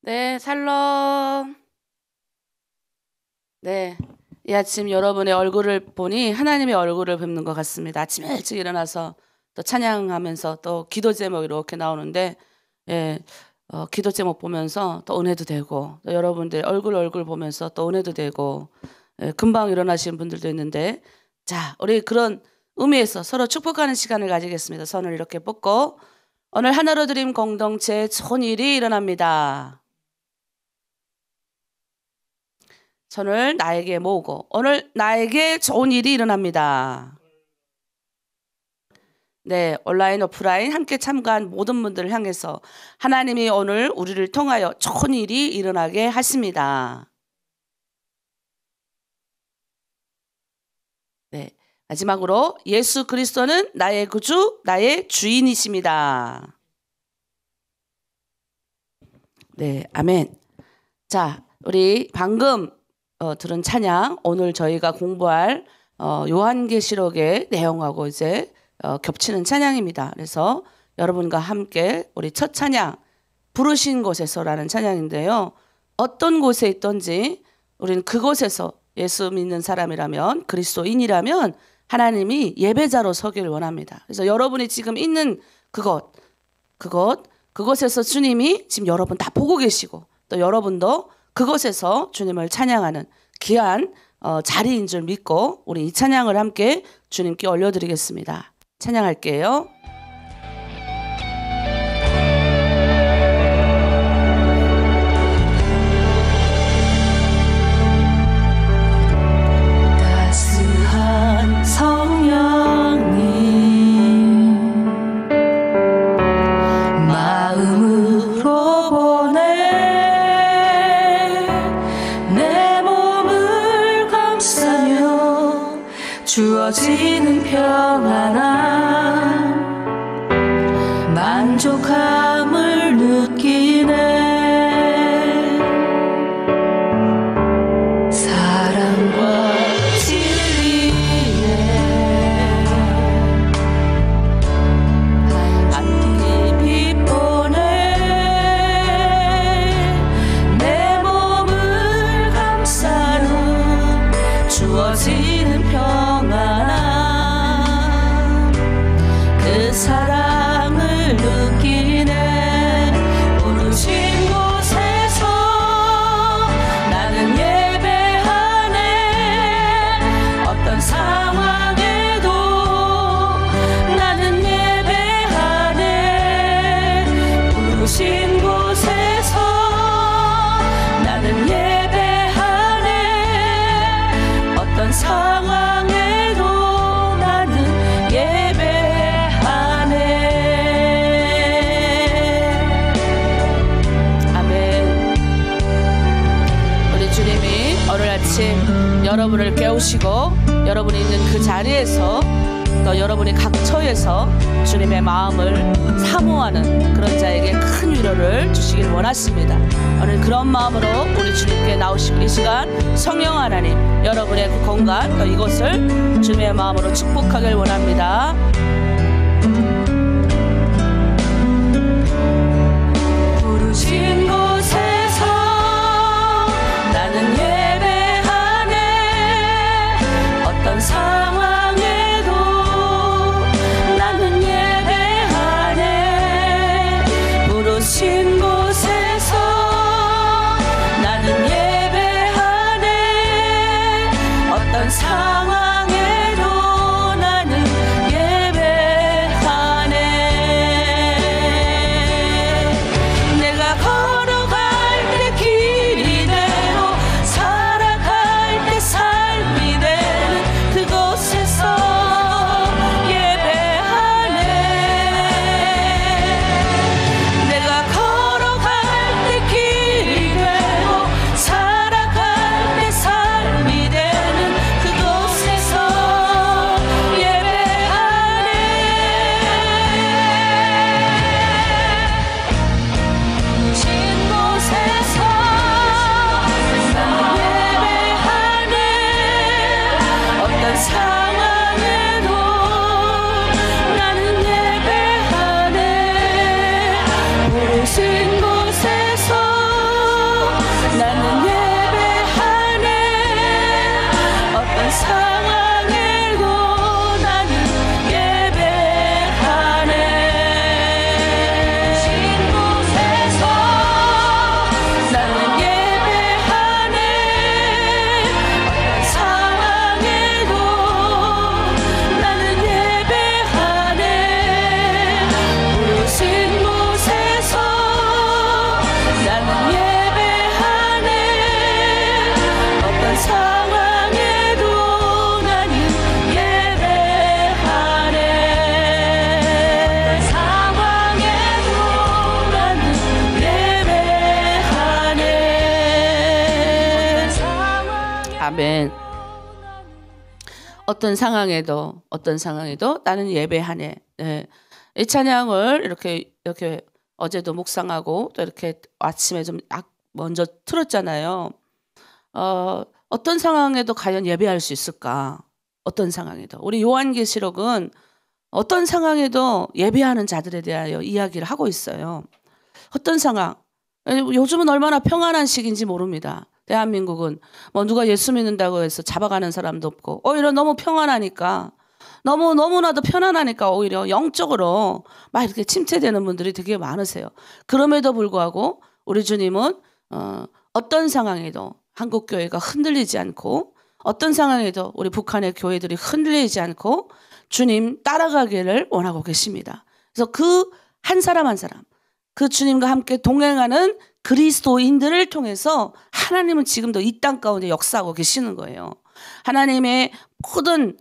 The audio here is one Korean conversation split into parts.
네, 샬롬. 네, 이 아침 여러분의 얼굴을 보니 하나님의 얼굴을 뵙는 것 같습니다. 아침 일찍 일어나서 또 찬양하면서 또 기도 제목 이렇게 나오는데, 예, 기도 제목 보면서 또 은혜도 되고, 또 여러분들 얼굴 보면서 또 은혜도 되고, 예, 금방 일어나신 분들도 있는데, 자, 우리 그런 의미에서 서로 축복하는 시간을 가지겠습니다. 손을 이렇게 뻗고, 오늘 하나로 드림 공동체에 좋은 일이 일어납니다. 손을 나에게 모으고 오늘 나에게 좋은 일이 일어납니다. 네, 온라인 오프라인 함께 참가한 모든 분들을 향해서 하나님이 오늘 우리를 통하여 좋은 일이 일어나게 하십니다. 네, 마지막으로 예수 그리스도는 나의 구주, 나의 주인이십니다. 네, 아멘. 자, 우리 방금 들은 찬양, 오늘 저희가 공부할 요한계시록의 내용하고 이제 겹치는 찬양입니다. 그래서 여러분과 함께 우리 첫 찬양, 부르신 곳에서라는 찬양인데요. 어떤 곳에 있든지 우리는 그곳에서 예수 믿는 사람이라면, 그리스도인이라면 하나님이 예배자로 서기를 원합니다. 그래서 여러분이 지금 있는 그곳에서 주님이 지금 여러분 다 보고 계시고, 또 여러분도 그곳에서 주님을 찬양하는 귀한 자리인 줄 믿고 우리 이 찬양을 함께 주님께 올려드리겠습니다. 찬양할게요. 따스한 성령님 마음으로 보내 내 몸을 감싸며 주어지는 평안함 만족함을 느끼네. 사랑과 진리에 한입 보내 내 몸을 감싸는 주어지는 평안함 그 사랑을 느끼네. 부르신 곳에서 나는 예배하네. 어떤 상황에도 나는 예배하네. 부르신 곳에서 나는 예배하네. 어떤 상황에도 나는 예배하네. 아멘. 우리 주님이 오늘 아침 여러분을 깨우시고 여러분이 있는 그 자리에서 또 여러분이 각처에서 주님의 마음을 사모하는 그런 자에게 큰 위로를 주시길 원하십니다. 오늘 그런 마음으로 우리 주님께 나오시고 이 시간 성령 하나님 여러분의 그 공간 또 이곳을 주님의 마음으로 축복하길 원합니다. 부르신 곳에서 나는 예배하네. 어떤 상황에도 나는 예배하네. 부르신 곳에서 나는 예배하네. 어떤 상황에도 나는 예배하네. 아멘. 어떤 상황에도 나는 예배하네. 네. 이 찬양을 이렇게 어제도 묵상하고 또 이렇게 아침에 좀 먼저 틀었잖아요. 어떤 상황에도 과연 예배할 수 있을까? 어떤 상황에도. 우리 요한계시록은 어떤 상황에도 예배하는 자들에 대하여 이야기를 하고 있어요. 어떤 상황. 요즘은 얼마나 평안한 시기인지 모릅니다. 대한민국은 뭐 누가 예수 믿는다고 해서 잡아가는 사람도 없고 오히려 너무 평안하니까 너무나도 편안하니까 오히려 영적으로 막 이렇게 침체되는 분들이 되게 많으세요. 그럼에도 불구하고 우리 주님은 어떤 상황에도 한국 교회가 흔들리지 않고 어떤 상황에도 우리 북한의 교회들이 흔들리지 않고 주님 따라가기를 원하고 계십니다. 그래서 그 한 사람 한 사람 그 주님과 함께 동행하는 그리스도인들을 통해서 하나님은 지금도 이 땅 가운데 역사하고 계시는 거예요. 하나님의 모든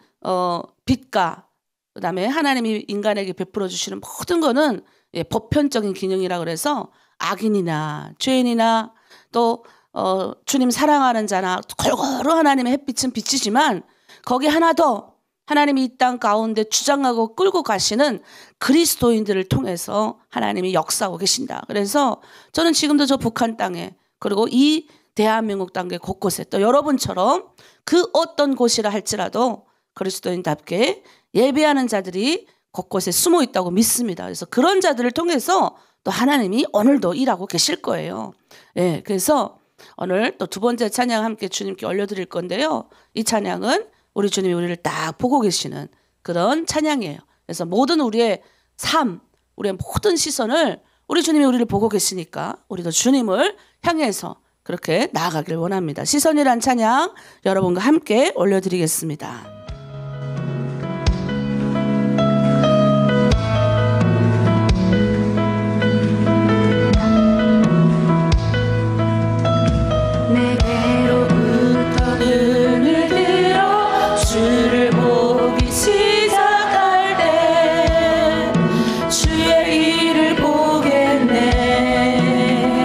빛과 그다음에 하나님이 인간에게 베풀어 주시는 모든 거는 보편적인 기능이라 그래서 악인이나 죄인이나 또 주님 사랑하는 자나 골고루 하나님의 햇빛은 비치지만 거기 하나 더 하나님이 이 땅 가운데 주장하고 끌고 가시는 그리스도인들을 통해서 하나님이 역사하고 계신다. 그래서 저는 지금도 저 북한 땅에 그리고 이 대한민국 땅에 곳곳에 또 여러분처럼 그 어떤 곳이라 할지라도 그리스도인답게 예배하는 자들이 곳곳에 숨어 있다고 믿습니다. 그래서 그런 자들을 통해서 또 하나님이 오늘도 일하고 계실 거예요. 네, 그래서 오늘 또 두 번째 찬양 함께 주님께 올려드릴 건데요. 이 찬양은 우리 주님이 우리를 딱 보고 계시는 그런 찬양이에요. 그래서 모든 우리의 삶, 우리의 모든 시선을 우리 주님이 우리를 보고 계시니까 우리도 주님을 향해서 그렇게 나아가길 원합니다. 시선이란 찬양 여러분과 함께 올려드리겠습니다. 내게로부터 눈을 들어 주를 보기 시작할 때 주의 일을 보겠네.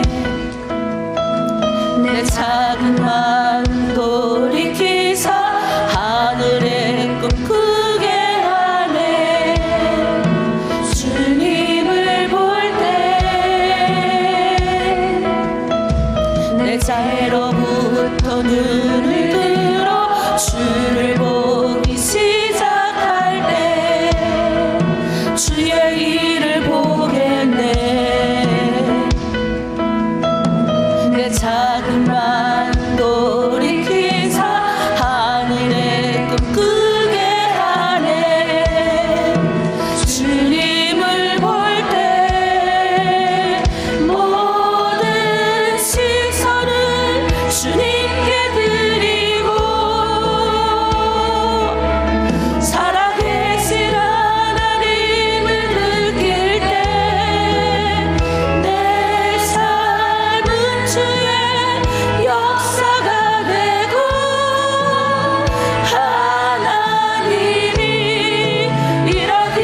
내 작은 마음 돌이키사 하늘의 꿈 크게 하네. 주님을 볼 때 내 자애로부터 눈을 들어 주를 보기 시작할 때 주의 일을 보겠네. 내 작은 마음 돌이키사 하늘의 꿈 크게 하네. 주님을 볼 때 모든 시선을 주님께 드리고 살아계신 하나님을 느낄 때 내 삶은 주의 역사가 되고 하나님이 일하기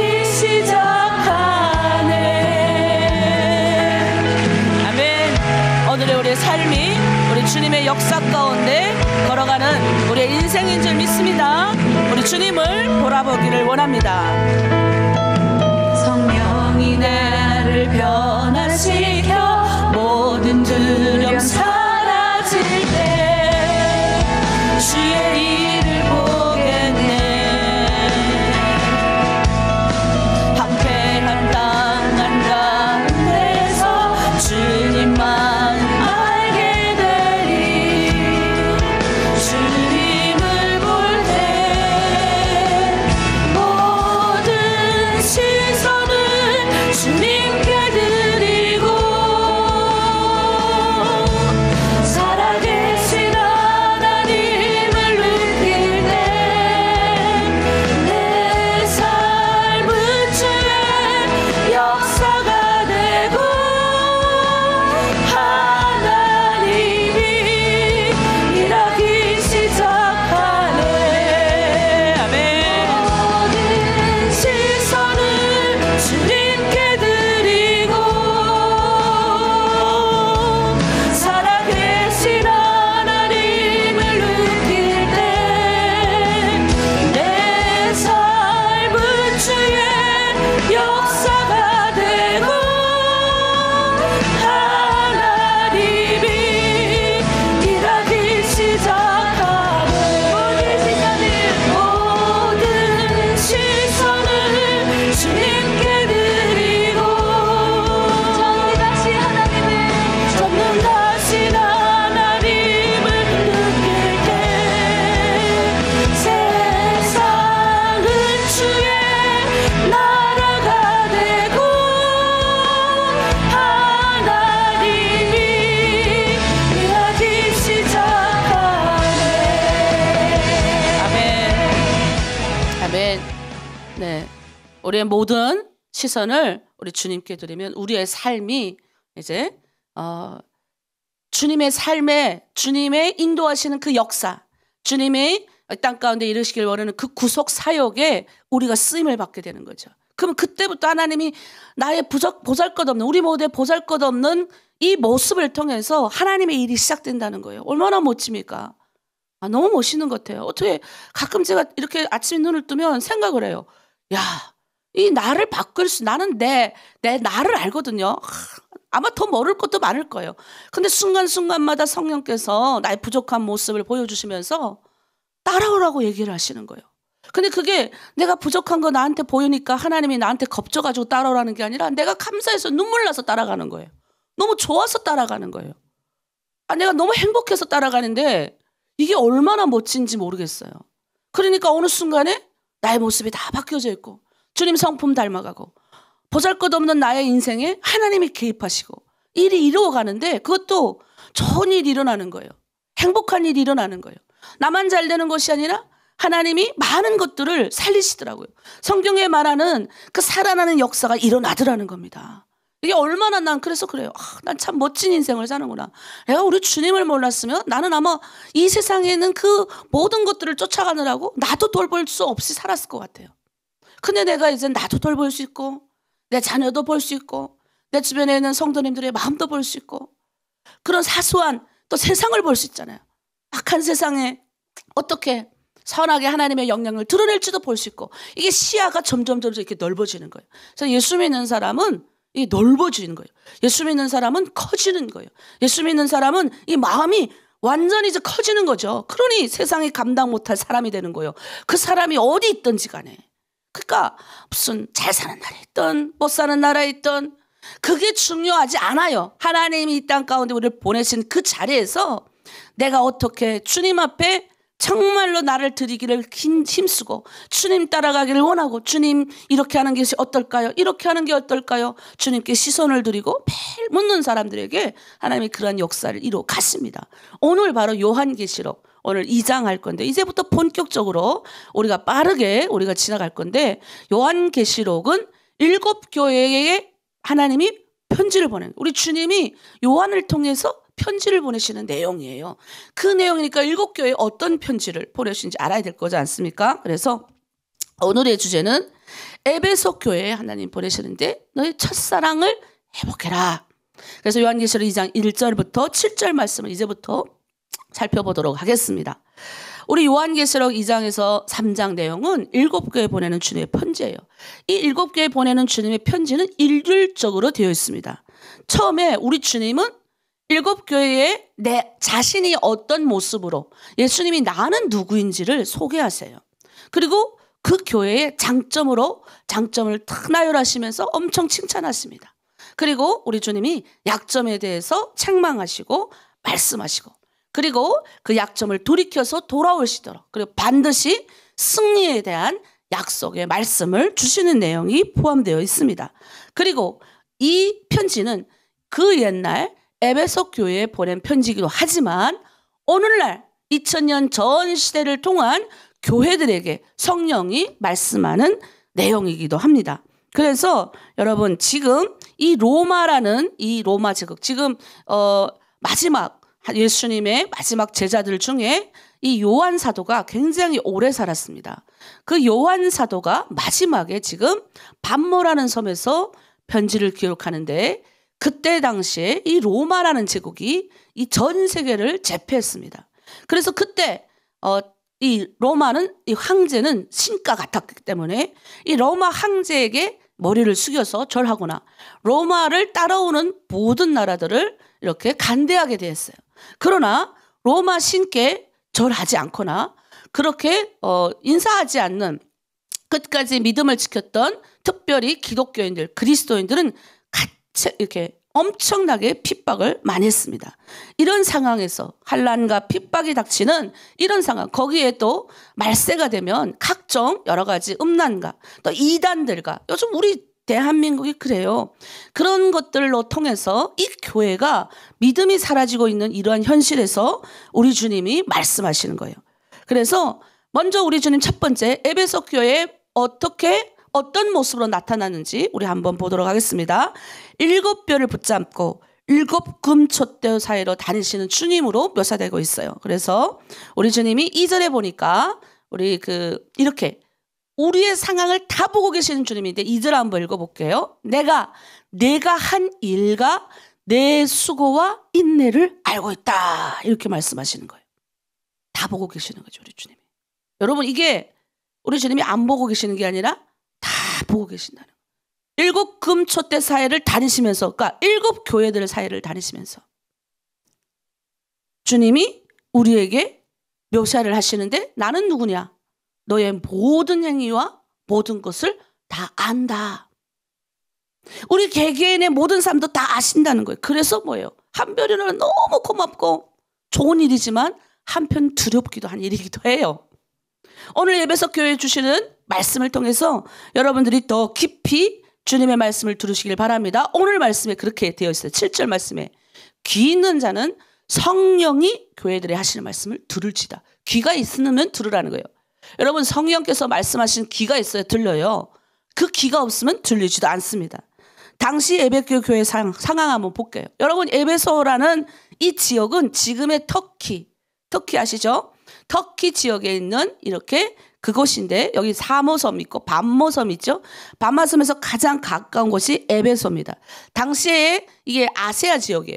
시작하네. 아멘. 오늘의 우리의 삶이 우리 주님의 역사 가운데 걸어가는 우리의 인생인 줄 믿습니다. 우리 주님을 돌아보기를 원합니다. 성령이 나를 변화시켜 모든 두려움 사라질 때 주의 일을 보겠네. 황폐한 땅 한가운데서 주님만 알게 되리. 주님을 볼 때 모든 시선을 주님께 드리고 우리의 모든 시선을 우리 주님께 드리면 우리의 삶이 이제 주님의 삶에 주님의 인도하시는 그 역사, 주님의 땅 가운데 이루시길 원하는 그 구속 사역에 우리가 쓰임을 받게 되는 거죠. 그럼 그때부터 하나님이 나의 보잘것없는, 우리 모두의 보잘것없는 이 모습을 통해서 하나님의 일이 시작된다는 거예요. 얼마나 멋집니까? 너무 멋있는 것 같아요. 어떻게 가끔 제가 이렇게 아침에 눈을 뜨면 생각을 해요. 야, 이 나를 바꿀 나는 내 나를 알거든요. 아마 더 모를 것도 많을 거예요. 근데 순간순간마다 성령께서 나의 부족한 모습을 보여주시면서 따라오라고 얘기를 하시는 거예요. 근데 그게 내가 부족한 거 나한테 보이니까 하나님이 나한테 겁져가지고 따라오라는 게 아니라 내가 감사해서 눈물 나서 따라가는 거예요. 너무 좋아서 따라가는 거예요. 내가 너무 행복해서 따라가는데 이게 얼마나 멋진지 모르겠어요. 그러니까 어느 순간에 나의 모습이 다 바뀌어져 있고 주님 성품 닮아가고 보잘것없는 나의 인생에 하나님이 개입하시고 일이 이루어가는데 그것도 좋은 일이 일어나는 거예요. 행복한 일이 일어나는 거예요. 나만 잘 되는 것이 아니라 하나님이 많은 것들을 살리시더라고요. 성경에 말하는 그 살아나는 역사가 일어나더라는 겁니다. 이게 얼마나 난 그래서 그래요. 난 참 멋진 인생을 사는구나. 내가 우리 주님을 몰랐으면 나는 아마 이 세상에는 그 모든 것들을 쫓아가느라고 나도 돌볼 수 없이 살았을 것 같아요. 근데 내가 이제 나도 돌볼 수 있고 내 자녀도 볼 수 있고 내 주변에 있는 성도님들의 마음도 볼 수 있고 그런 사소한 또 세상을 볼 수 있잖아요. 악한 세상에 어떻게 선하게 하나님의 영향을 드러낼지도 볼 수 있고 이게 시야가 점점 이렇게 넓어지는 거예요. 그래서 예수 믿는 사람은 이 넓어지는 거예요. 예수 믿는 사람은 커지는 거예요. 예수 믿는 사람은 이 마음이 완전히 이제 커지는 거죠. 그러니 세상이 감당 못할 사람이 되는 거예요. 그 사람이 어디 있든지 간에. 그러니까 무슨 잘 사는 나라에 있든 못 사는 나라에 있든 그게 중요하지 않아요. 하나님이 이 땅 가운데 우리를 보내신 그 자리에서 내가 어떻게 주님 앞에 정말로 나를 드리기를 힘쓰고 주님 따라가기를 원하고 주님 이렇게 하는 것이 어떨까요? 이렇게 하는 게 어떨까요? 주님께 시선을 드리고 매일 묻는 사람들에게 하나님이 그런 역사를 이루어 갔습니다. 오늘 바로 요한계시록 오늘 2장 할 건데 이제부터 본격적으로 우리가 빠르게 우리가 지나갈 건데 요한계시록은 7교회에 하나님이 편지를 보낸 우리 주님이 요한을 통해서 편지를 보내시는 내용이에요. 그 내용이니까 7교회에 어떤 편지를 보내신지 알아야 될 거지 않습니까? 그래서 오늘의 주제는 에베소 교회에 하나님 보내시는데 너의 첫사랑을 회복해라. 그래서 요한계시록 2장 1절부터 7절 말씀을 이제부터 살펴보도록 하겠습니다. 우리 요한계시록 2장에서 3장 내용은 7교회에 보내는 주님의 편지예요. 이 7교회에 보내는 주님의 편지는 일률적으로 되어 있습니다. 처음에 우리 주님은 7교회에 내 자신이 어떤 모습으로 예수님이 나는 누구인지를 소개하세요. 그리고 그 교회의 장점을 탁 나열하시면서 엄청 칭찬하십니다. 그리고 우리 주님이 약점에 대해서 책망하시고 말씀하시고 그리고 그 약점을 돌이켜서 돌아오시도록 그리고 반드시 승리에 대한 약속의 말씀을 주시는 내용이 포함되어 있습니다. 그리고 이 편지는 그 옛날 에베소 교회에 보낸 편지이기도 하지만 오늘날 2000년 전 시대를 통한 교회들에게 성령이 말씀하는 내용이기도 합니다. 그래서 여러분 지금 이 로마라는 이 로마 제국 지금 마지막 예수님의 마지막 제자들 중에 이 요한 사도가 굉장히 오래 살았습니다. 그 요한 사도가 마지막에 지금 밤모라는 섬에서 편지를 기록하는데 그때 당시에 이 로마라는 제국이 이 전 세계를 제패했습니다. 그래서 그때 이 로마는 이 황제는 신과 같았기 때문에 이 로마 황제에게 머리를 숙여서 절하거나 로마를 따라오는 모든 나라들을 이렇게 간대하게 되었어요. 그러나 로마 신께 절하지 않거나 그렇게 인사하지 않는 끝까지 믿음을 지켰던 특별히 기독교인들, 그리스도인들은 이렇게 엄청나게 핍박을 많이 했습니다. 이런 상황에서 환난과 핍박이 닥치는 이런 상황, 거기에 또 말세가 되면 각종 여러 가지 음란과 또 이단들과 요즘 우리 대한민국이 그래요. 그런 것들로 통해서 이 교회가 믿음이 사라지고 있는 이러한 현실에서 우리 주님이 말씀하시는 거예요. 그래서 먼저 우리 주님 첫 번째 에베소 교회에 어떻게 어떤 모습으로 나타나는지 우리 한번 보도록 하겠습니다. 7뼈를 붙잡고 7금촛대 사이로 다니시는 주님으로 묘사되고 있어요. 그래서 우리 주님이 2절에 보니까 우리 이렇게 우리의 상황을 다 보고 계시는 주님인데 2절 한번 읽어볼게요. 내가 한 일과 내 수고와 인내를 알고 있다. 이렇게 말씀하시는 거예요. 다 보고 계시는 거죠, 우리 주님이. 여러분, 이게 우리 주님이 안 보고 계시는 게 아니라 다 보고 계신다는 거예요. 7금촛대 사이를 다니시면서, 그러니까 7교회들 사이를 다니시면서 주님이 우리에게 묘사를 하시는데 나는 누구냐? 너의 모든 행위와 모든 것을 다 안다. 우리 개개인의 모든 삶도 다 아신다는 거예요. 그래서 뭐예요? 한편으로는 너무 고맙고 좋은 일이지만 한편 두렵기도 한 일이기도 해요. 오늘 예배석 교회에 주시는 말씀을 통해서 여러분들이 더 깊이 주님의 말씀을 들으시길 바랍니다. 오늘 말씀에 그렇게 되어 있어요. 7절 말씀에 귀 있는 자는 성령이 교회들이 하시는 말씀을 들을지다. 귀가 있으면 들으라는 거예요. 여러분, 성령께서 말씀하신 귀가 있어야 들려요. 그 귀가 없으면 들리지도 않습니다. 당시 에베소 교회 상황 한번 볼게요. 여러분, 에베소라는 이 지역은 지금의 터키 아시죠? 터키 지역에 있는 이렇게 그곳인데 여기 사모섬 있고 반모섬 있죠? 반모섬에서 가장 가까운 곳이 에베소입니다. 당시에 이게 아세아 지역이에요.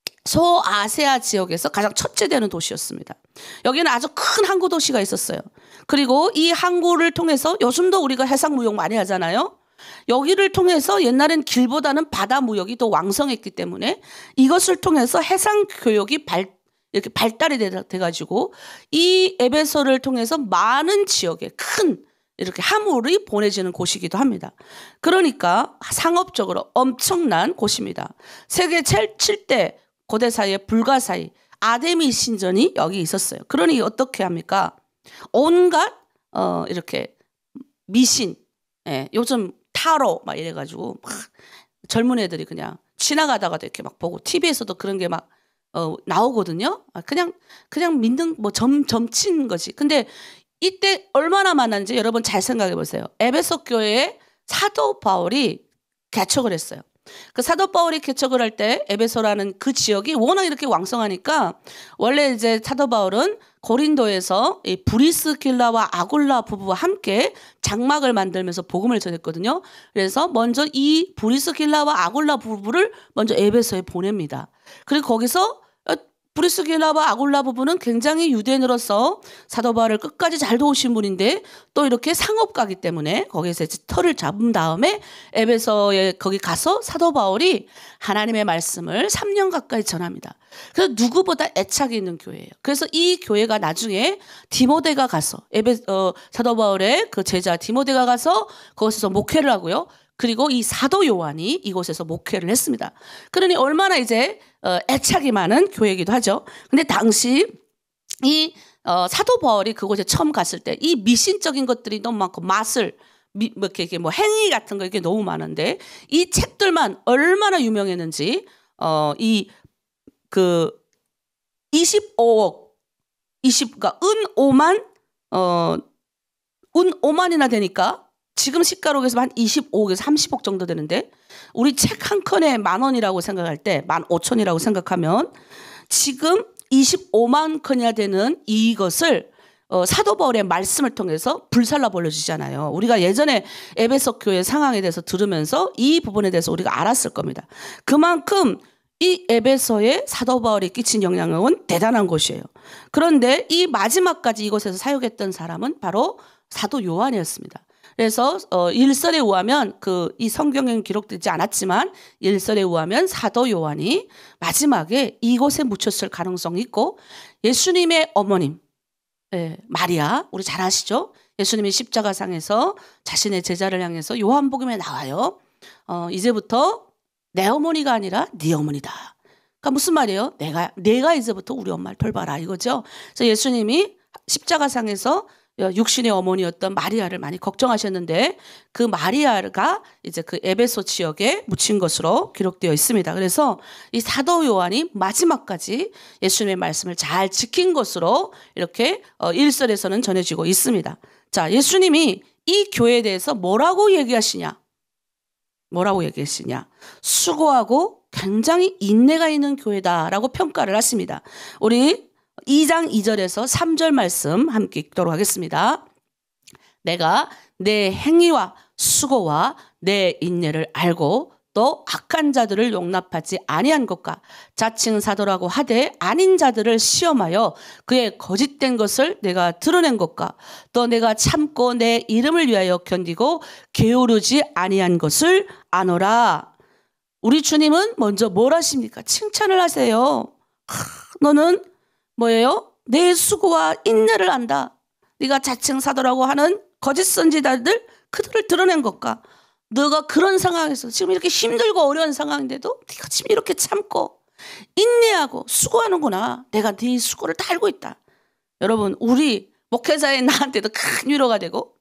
소아세아 지역에서 가장 첫째 되는 도시였습니다. 여기는 아주 큰 항구 도시가 있었어요. 그리고 이 항구를 통해서 요즘도 우리가 해상 무역 많이 하잖아요. 여기를 통해서 옛날엔 길보다는 바다 무역이 더 왕성했기 때문에 이것을 통해서 해상 교역이 이렇게 발달이 돼가지고 이 에베소를 통해서 많은 지역에 큰 이렇게 화물이 보내지는 곳이기도 합니다. 그러니까 상업적으로 엄청난 곳입니다. 세계 7대 고대사의 불가사의 아데미 신전이 여기 있었어요. 그러니 어떻게 합니까? 온갖 이렇게 미신, 요즘 타로 막 이래가지고 막 젊은 애들이 그냥 지나가다가도 이렇게 막 보고 TV에서도 그런 게 막 나오거든요. 그냥 믿는 점친 거지. 근데 이때 얼마나 많았는지 여러분 잘 생각해 보세요. 에베소 교회에 사도 바울이 개척을 했어요. 그 사도 바울이 개척을 할 때 에베소라는 그 지역이 워낙 이렇게 왕성하니까 원래 이제 사도 바울은 고린도에서 이 브리스길라와 아굴라 부부와 함께 장막을 만들면서 복음을 전했거든요. 그래서 먼저 이 브리스길라와 아굴라 부부를 먼저 에베소에 보냅니다. 그리고 거기서 브리스길라와 아굴라 부부는 굉장히 유대인으로서 사도 바울을 끝까지 잘 도우신 분인데 또 이렇게 상업가기 때문에 거기서 이제 터를 잡은 다음에 에베소에 거기 가서 사도 바울이 하나님의 말씀을 3년 가까이 전합니다. 그래서 누구보다 애착이 있는 교회예요. 그래서 이 교회가 나중에 디모데가 가서 사도 바울의 그 제자 디모데가 가서 거기서 목회를 하고요. 그리고 이 사도 요한이 이곳에서 목회를 했습니다. 그러니 얼마나 이제 애착이 많은 교회이기도 하죠. 근데 당시 이 사도 바울이 그곳에 처음 갔을 때 이 미신적인 것들이 너무 많고 이렇게 뭐 행위 같은 거 이게 너무 많은데 이 책들만 얼마나 유명했는지 그 25억 그러니까 은 5만이나 되니까 지금 시가로 해서 한 25억에서 30억 정도 되는데 우리 책 한 켠에 10,000원이라고 생각할 때 15,000원이라고 생각하면 지금 25만 켠이나 되는 이것을 사도 바울의 말씀을 통해서 불살라 벌려주잖아요. 우리가 예전에 에베소 교회 상황에 대해서 들으면서 이 부분에 대해서 우리가 알았을 겁니다. 그만큼 이 에베소에 사도 바울이 끼친 영향력은 대단한 곳이에요. 그런데 이 마지막까지 이곳에서 사역했던 사람은 바로 사도 요한이었습니다. 그래서 일설에 의하면 이 성경에는 기록되지 않았지만 일설에 의하면 사도 요한이 마지막에 이곳에 묻혔을 가능성이 있고 예수님의 어머님 마리아 우리 잘 아시죠? 예수님이 십자가상에서 자신의 제자를 향해서 요한복음에 나와요. 이제부터 내 어머니가 아니라 네 어머니다. 그러니까 무슨 말이에요? 내가 이제부터 우리 엄마를 돌봐라 이거죠. 그래서 예수님이 십자가상에서 육신의 어머니였던 마리아를 많이 걱정하셨는데 그 마리아가 이제 그 에베소 지역에 묻힌 것으로 기록되어 있습니다. 그래서 이 사도 요한이 마지막까지 예수님의 말씀을 잘 지킨 것으로 이렇게 일설에서는 전해지고 있습니다. 자, 예수님이 이 교회에 대해서 뭐라고 얘기하시냐? 뭐라고 얘기하시냐? 수고하고 굉장히 인내가 있는 교회다라고 평가를 하십니다. 우리 2장 2절에서 3절 말씀 함께 읽도록 하겠습니다. 내가 내 행위와 수고와 내 인내를 알고 또 악한 자들을 용납하지 아니한 것과 자칭 사도라고 하되 아닌 자들을 시험하여 그의 거짓된 것을 내가 드러낸 것과 또 내가 참고 내 이름을 위하여 견디고 게으르지 아니한 것을 아노라. 우리 주님은 먼저 뭘 하십니까? 칭찬을 하세요. 너는 뭐예요? 내 수고와 인내를 안다. 네가 자칭 사도라고 하는 거짓 선지자들 그들을 드러낸 것과 너가 그런 상황에서 지금 이렇게 힘들고 어려운 상황인데도 네가 지금 이렇게 참고 인내하고 수고하는구나. 내가 네 수고를 다 알고 있다. 여러분, 우리 목회자인 나한테도 큰 위로가 되고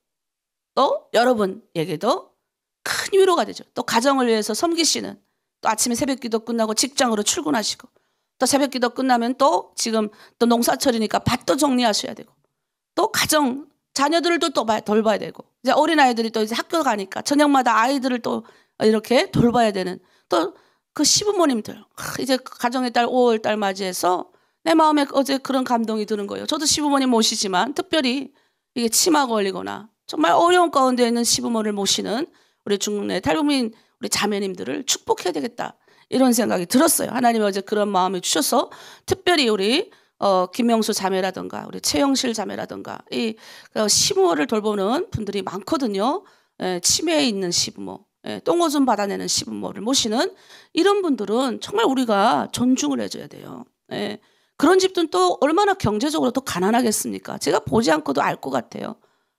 또 여러분에게도 큰 위로가 되죠. 또 가정을 위해서 섬기시는, 또 아침에 새벽기도 끝나고 직장으로 출근하시고 또 새벽기도 끝나면 또 지금 또 농사철이니까 밭도 정리하셔야 되고 또 가정 자녀들도 또 돌봐야 되고 이제 어린아이들이 또 이제 학교 가니까 저녁마다 아이들을 또 이렇게 돌봐야 되는 또 그 시부모님들, 이제 가정의 달 5월 달 맞이해서 내 마음에 어제 그런 감동이 드는 거예요. 저도 시부모님 모시지만 특별히 이게 치마 걸리거나 정말 어려운 가운데 있는 시부모를 모시는 우리 중국내 탈북민 우리 자매님들을 축복해야 되겠다 이런 생각이 들었어요. 하나님이 어제 그런 마음을 주셔서 특별히 우리 김명수 자매라든가 우리 최영실 자매라든가 이 시부모를 돌보는 분들이 많거든요. 치매에 있는 시부모, 똥오줌 받아내는 시부모를 모시는 이런 분들은 정말 우리가 존중을 해줘야 돼요. 그런 집들은 또 얼마나 경제적으로 더 가난하겠습니까? 제가 보지 않고도 알 것 같아요.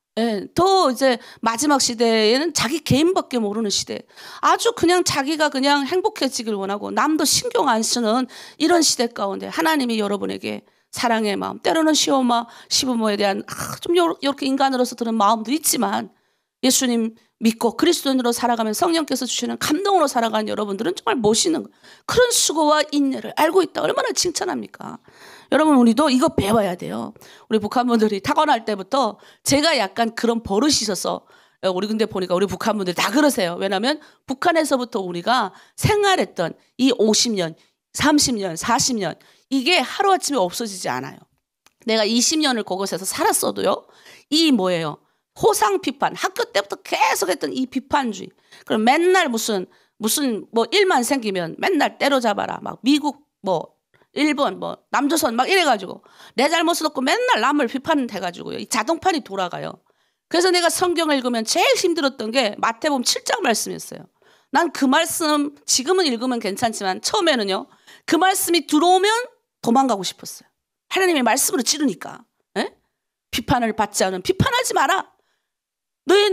더 이제 마지막 시대에는 자기 개인밖에 모르는 시대, 아주 그냥 자기가 그냥 행복해지길 원하고 남도 신경 안 쓰는 이런 시대 가운데 하나님이 여러분에게 사랑의 마음, 때로는 시부모에 대한 좀 이렇게 인간으로서 드는 마음도 있지만 예수님 믿고 그리스도인으로 살아가면 성령께서 주시는 감동으로 살아가는 여러분들은 정말 멋있는 그런 수고와 인내를 알고 있다. 얼마나 칭찬합니까? 여러분, 우리도 이거 배워야 돼요. 우리 북한분들이 타고날 때부터 제가 약간 그런 버릇이 있어서 우리 근데 보니까 우리 북한분들이 다 그러세요. 왜냐하면 북한에서부터 우리가 생활했던 이 50년, 30년, 40년 이게 하루아침에 없어지지 않아요. 내가 20년을 그곳에서 살았어도요. 이 뭐예요? 호상 비판, 학교 때부터 계속 했던 이 비판주의. 그럼 맨날 무슨 뭐 일만 생기면 맨날 때려잡아라. 막 미국 뭐 일본 뭐 남조선 막 이래가지고 내 잘못은 없고 맨날 남을 비판해가지고요. 이 자동판이 돌아가요. 그래서 내가 성경을 읽으면 제일 힘들었던 게 마태복음 7장 말씀이었어요. 난 그 말씀 지금은 읽으면 괜찮지만 처음에는요. 그 말씀이 들어오면 도망가고 싶었어요. 하나님의 말씀으로 찌르니까. 비판을 받지 않은 비판하지 마라. 내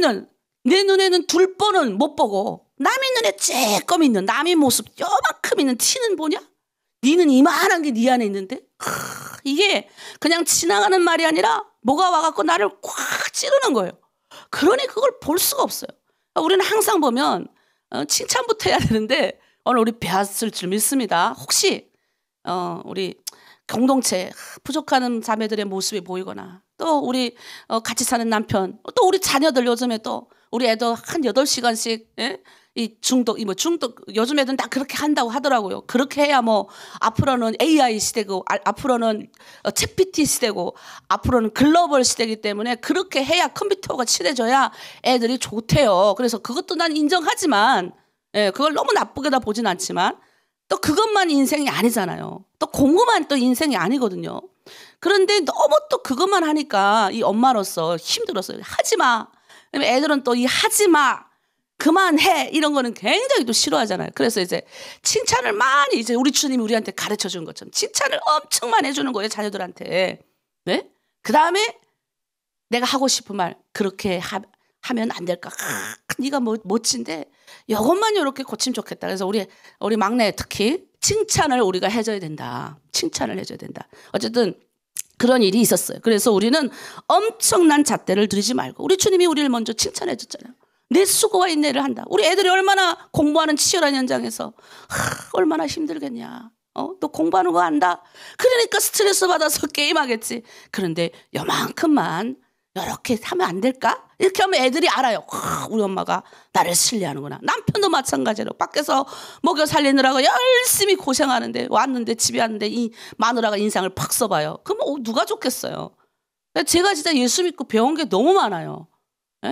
눈에는 둘 뻔은 못 보고 남의 눈에 쬐끔 있는 남의 모습 요만큼 있는 티는 보냐? 니는 이만한 게 네 안에 있는데 이게 그냥 지나가는 말이 아니라 뭐가 와갖고 나를 꽉 찌르는 거예요. 그러니 그걸 볼 수가 없어요. 우리는 항상 보면 칭찬부터 해야 되는데 오늘 우리 배웠을 줄 믿습니다. 혹시 우리 공동체 부족한 자매들의 모습이 보이거나 또 우리 같이 사는 남편 또 우리 자녀들 요즘에 또 우리 애들 한 8시간씩 이 중독 요즘 애들은 다 그렇게 한다고 하더라고요. 그렇게 해야 뭐 앞으로는 AI 시대고 앞으로는 챗GPT 시대고 앞으로는 글로벌 시대이기 때문에 그렇게 해야 컴퓨터가 친해져야 애들이 좋대요. 그래서 그것도 난 인정하지만 그걸 너무 나쁘게 다 보진 않지만 또 그것만 인생이 아니잖아요. 또 공부만 또 인생이 아니거든요. 그런데 너무 또 그것만 하니까 이 엄마로서 힘들었어요. 하지마. 애들은 또 이 하지마. 그만해 이런 거는 굉장히 또 싫어하잖아요. 그래서 이제 칭찬을 많이 이제 우리 주님이 우리한테 가르쳐 준 것처럼 칭찬을 엄청 많이 해주는 거예요. 자녀들한테. 네? 그 다음에 내가 하고 싶은 말 그렇게 하면 안 될까? 네가 멋진데 이것만 이렇게 고치면 좋겠다. 그래서 우리 막내 특히 칭찬을 우리가 해줘야 된다. 칭찬을 해줘야 된다. 어쨌든 그런 일이 있었어요. 그래서 우리는 엄청난 잣대를 들이지 말고 우리 주님이 우리를 먼저 칭찬해 줬잖아요. 내 수고와 인내를 한다. 우리 애들이 얼마나 공부하는 치열한 현장에서 얼마나 힘들겠냐. 너 공부하는 거 안다. 그러니까 스트레스 받아서 게임하겠지. 그런데 요만큼만 이렇게 하면 안 될까? 이렇게 하면 애들이 알아요. 우리 엄마가 나를 신뢰하는구나. 남편도 마찬가지로 밖에서 먹여 살리느라고 열심히 고생하는데 왔는데 집에 왔는데 이 마누라가 인상을 팍 써봐요. 그럼 누가 좋겠어요? 제가 진짜 예수 믿고 배운 게 너무 많아요. 예?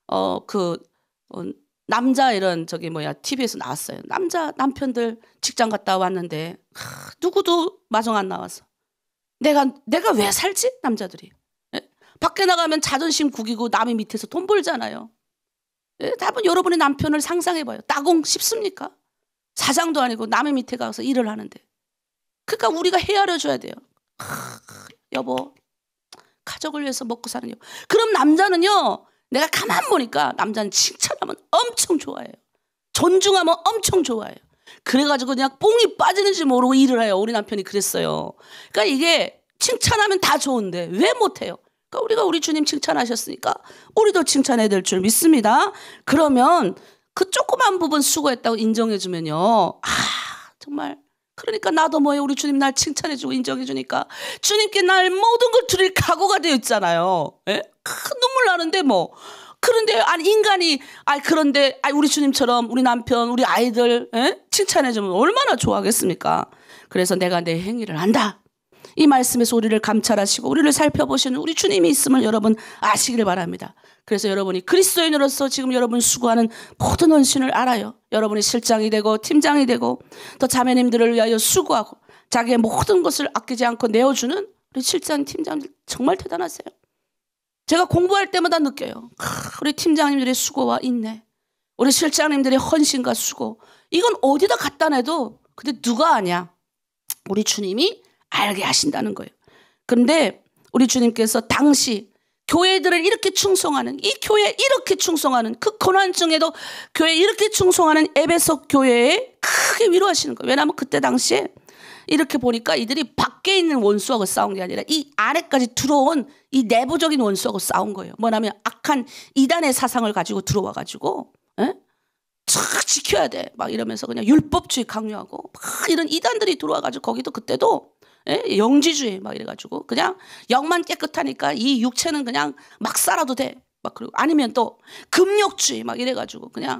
남자 이런 TV에서 나왔어요. 남편들 직장 갔다 왔는데 누구도 마중 안 나와서 내가 왜 살지? 남자들이. 밖에 나가면 자존심 구기고 남의 밑에서 돈 벌잖아요. 한번 여러분의 남편을 상상해봐요. 따공 쉽습니까? 사장도 아니고 남의 밑에 가서 일을 하는데. 그러니까 우리가 헤아려줘야 돼요. 여보, 가족을 위해서 먹고 사는 여보. 그럼 남자는요, 내가 가만 보니까 남자는 칭찬하면 엄청 좋아해요. 존중하면 엄청 좋아해요. 그래가지고 그냥 뽕이 빠지는지 모르고 일을 해요. 우리 남편이 그랬어요. 그러니까 이게 칭찬하면 다 좋은데 왜 못해요? 그러니까 우리가 우리 주님 칭찬하셨으니까 우리도 칭찬해야 될 줄 믿습니다. 그러면 그 조그만 부분 수고했다고 인정해주면요. 정말 그러니까 나도 뭐예요. 우리 주님 날 칭찬해주고 인정해주니까 주님께 날 모든 걸 드릴 각오가 되어 있잖아요. 예? 눈물 나는데 뭐. 그런데 인간이 그런데 우리 주님처럼 우리 남편 우리 아이들 칭찬해주면 얼마나 좋아하겠습니까? 그래서 내가 내 행위를 안다. 이 말씀에서 우리를 감찰하시고 우리를 살펴보시는 우리 주님이 있음을 여러분 아시기를 바랍니다. 그래서 여러분이 그리스도인으로서 지금 여러분 수고하는 모든 헌신을 알아요. 여러분이 실장이 되고 팀장이 되고 또 자매님들을 위하여 수고하고 자기의 모든 것을 아끼지 않고 내어주는 우리 실장 팀장들 정말 대단하세요. 제가 공부할 때마다 느껴요. 우리 팀장님들의 수고와 인내, 우리 실장님들의 헌신과 수고, 이건 어디다 갖다 내도 근데 누가 아냐? 우리 주님이 알게 하신다는 거예요. 그런데 우리 주님께서 당시 교회들을 이렇게 충성하는, 이 교회에 이렇게 충성하는, 그 고난 중에도 교회에 이렇게 충성하는 에베소 교회에 크게 위로하시는 거예요. 왜냐하면 그때 당시에 이렇게 보니까 이들이 밖에 있는 원수하고 싸운 게 아니라 이 안에까지 들어온 이 내부적인 원수하고 싸운 거예요. 뭐냐면 악한 이단의 사상을 가지고 들어와가지고 쫙 지켜야 돼 막 이러면서 그냥 율법주의 강요하고 막 이런 이단들이 들어와가지고 거기도 그때도 영지주의 막 이래가지고 그냥 영만 깨끗하니까 이 육체는 그냥 막 살아도 돼 막 그리고 아니면 또 금욕주의 막 이래가지고 그냥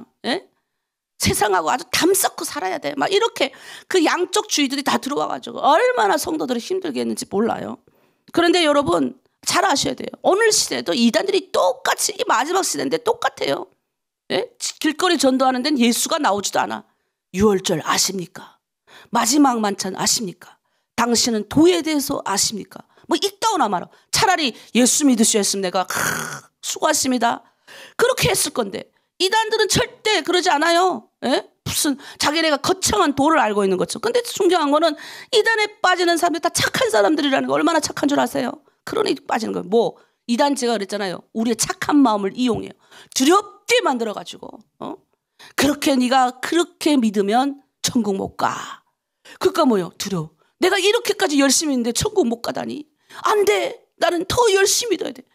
세상하고 아주 담쌓고 살아야 돼 막 이렇게 그 양쪽 주의들이 다 들어와가지고 얼마나 성도들이 힘들게 했는지 몰라요. 그런데 여러분 잘 아셔야 돼요. 오늘 시대도 이단들이 똑같이 이 마지막 시대인데 똑같아요. 길거리 전도하는 데는 예수가 나오지도 않아. 유월절 아십니까? 마지막 만찬 아십니까? 당신은 도에 대해서 아십니까? 뭐 이따오나 말아. 차라리 예수 믿으셨으면 내가 수고하십니다. 그렇게 했을 건데 이단들은 절대 그러지 않아요. 무슨 자기네가 거창한 도를 알고 있는 것처럼. 근데 중요한 거는 이단에 빠지는 사람들이 다 착한 사람들이라는 거 얼마나 착한 줄 아세요? 그러니 빠지는 거예요. 뭐 이단제가 그랬잖아요. 우리의 착한 마음을 이용해요. 두렵게 만들어가지고 그렇게 네가 그렇게 믿으면 천국 못 가. 그러니까 뭐요? 두려워. 내가 이렇게까지 열심히 있는데 천국 못 가다니. 안 돼. 나는 더 열심히 믿어야 돼.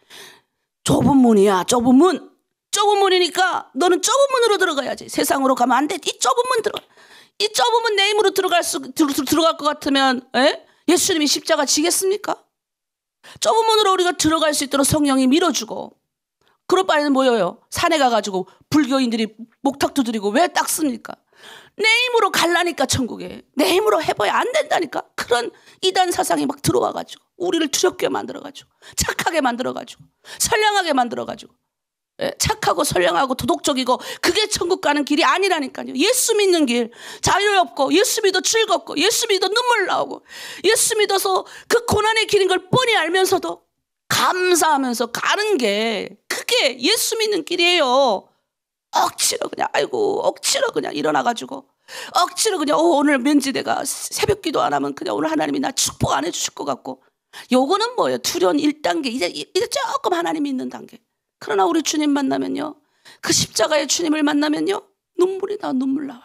좁은 문이야. 좁은 문. 좁은 문이니까 너는 좁은 문으로 들어가야지. 세상으로 가면 안 돼. 이 좁은 문 들어가. 이 좁은 문 내 힘으로 들어갈 것 같으면 예수님이 십자가 지겠습니까? 좁은 문으로 우리가 들어갈 수 있도록 성령이 밀어주고 그럴 바에는 뭐예요? 산에 가가지고 불교인들이 목탁 두드리고 왜 닦습니까? 내 힘으로 갈라니까 천국에. 내 힘으로 해봐야 안 된다니까. 그런 이단 사상이 막 들어와가지고 우리를 두렵게 만들어가지고 착하게 만들어가지고 선량하게 만들어가지고 착하고 선량하고 도덕적이고 그게 천국 가는 길이 아니라니까요. 예수 믿는 길 자유롭고 예수 믿어 즐겁고 예수 믿어 눈물 나오고 예수 믿어서 그 고난의 길인 걸 뻔히 알면서도 감사하면서 가는 게 그게 예수 믿는 길이에요. 억지로 그냥 억지로 그냥 일어나가지고 억지로 그냥 오늘 왠지 내가 새벽 기도 안 하면 그냥 오늘 하나님이 나 축복 안 해주실 것 같고 요거는 뭐예요? 두려운 1단계 이제 조금 하나님이 있는 단계. 그러나 우리 주님 만나면요. 그 십자가의 주님을 만나면요. 눈물 나와요.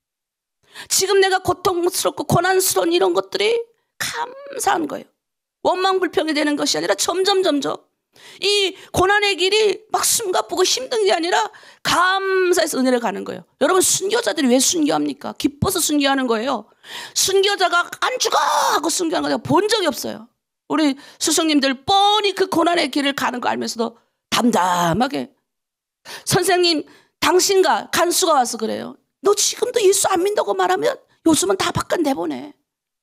지금 내가 고통스럽고 고난스러운 이런 것들이 감사한 거예요. 원망불평이 되는 것이 아니라 점점 이 고난의 길이 막 숨가쁘고 힘든 게 아니라 감사해서 은혜를 가는 거예요. 여러분 순교자들이 왜 순교합니까? 기뻐서 순교하는 거예요. 순교자가 안 죽어 하고 순교하는 거 내가 본 적이 없어요. 우리 스승님들 뻔히 그 고난의 길을 가는 거 알면서도 담담하게 선생님 당신과 간수가 와서 그래요. 너 지금도 예수 안 믿는다고 말하면 요즘은 다 바깥 내보내.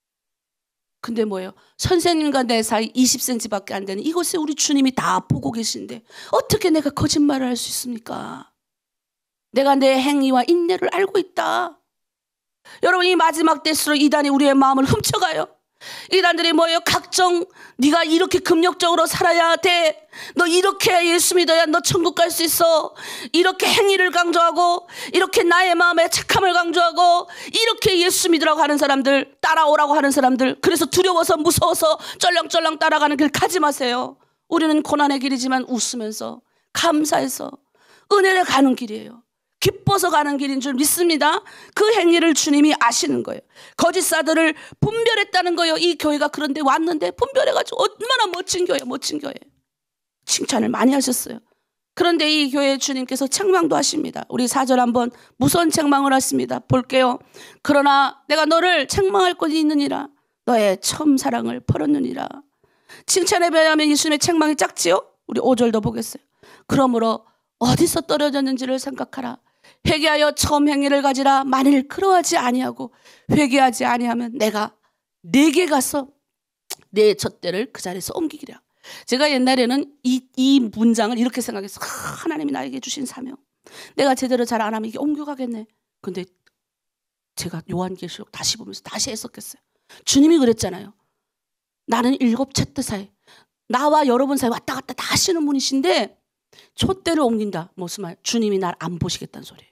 근데 뭐예요? 선생님과 내 사이 20cm밖에 안 되는 이곳에 우리 주님이 다 보고 계신데 어떻게 내가 거짓말을 할 수 있습니까? 내가 내 행위와 인내를 알고 있다. 여러분 이 마지막 때일수록 이단이 우리의 마음을 훔쳐가요. 이단들이 뭐예요? 각종 네가 이렇게 금욕적으로 살아야 돼. 너 이렇게 예수 믿어야 너 천국 갈 수 있어. 이렇게 행위를 강조하고 이렇게 나의 마음에 착함을 강조하고 이렇게 예수 믿으라고 하는 사람들, 따라오라고 하는 사람들, 그래서 두려워서 무서워서 쩔렁쩔렁 따라가는 길 가지 마세요. 우리는 고난의 길이지만 웃으면서 감사해서 은혜를 가는 길이에요. 기뻐서 가는 길인 줄 믿습니다. 그 행위를 주님이 아시는 거예요. 거짓사들을 분별했다는 거예요. 이 교회가 그런데 왔는데 분별해가지고 얼마나 멋진 교회예요. 멋진 교회. 칭찬을 많이 하셨어요. 그런데 이 교회 주님께서 책망도 하십니다. 우리 4절 한번 무서운 책망을 하십니다. 볼게요. 그러나 내가 너를 책망할 것이 있느니라. 너의 처음 사랑을 버렸느니라. 칭찬에 비하면 예수님의 책망이 작지요? 우리 5절도 보겠어요. 그러므로 어디서 떨어졌는지를 생각하라. 회개하여 처음 행위를 가지라. 만일 그러하지 아니하고 회개하지 아니하면 내가 내게 가서 내 젖대를 그 자리에서 옮기기라. 제가 옛날에는 이 문장을 이렇게 생각했어. 하나님이 나에게 주신 사명. 내가 제대로 잘 안 하면 이게 옮겨가겠네. 근데 제가 요한계시록 다시 보면서 다시 해석했어요. 주님이 그랬잖아요. 나는 7쳇대 사이, 나와 여러분 사이 왔다 갔다 다 하시는 분이신데 촛대를 옮긴다. 무슨 말? 주님이 날 안 보시겠다는 소리예요.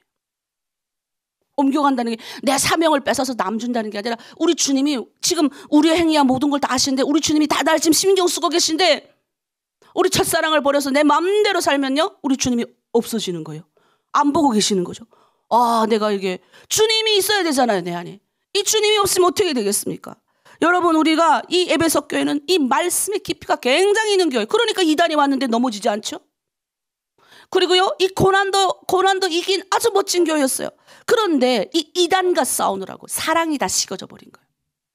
옮겨간다는 게 내 사명을 뺏어서 남 준다는 게 아니라 우리 주님이 지금 우리의 행위와 모든 걸 다 아시는데 우리 주님이 다 날 지금 신경 쓰고 계신데 우리 첫사랑을 버려서 내 마음대로 살면요 우리 주님이 없어지는 거예요. 안 보고 계시는 거죠. 아, 내가 이게 주님이 있어야 되잖아요. 내 안에. 이 주님이 없으면 어떻게 되겠습니까? 여러분 우리가 이 에베소 교회는 이 말씀의 깊이가 굉장히 있는 교회. 그러니까 이단이 왔는데 넘어지지 않죠. 그리고요 이 고난도 이긴 아주 멋진 교회였어요. 그런데 이 이단과 싸우느라고 사랑이 다 식어져 버린 거예요.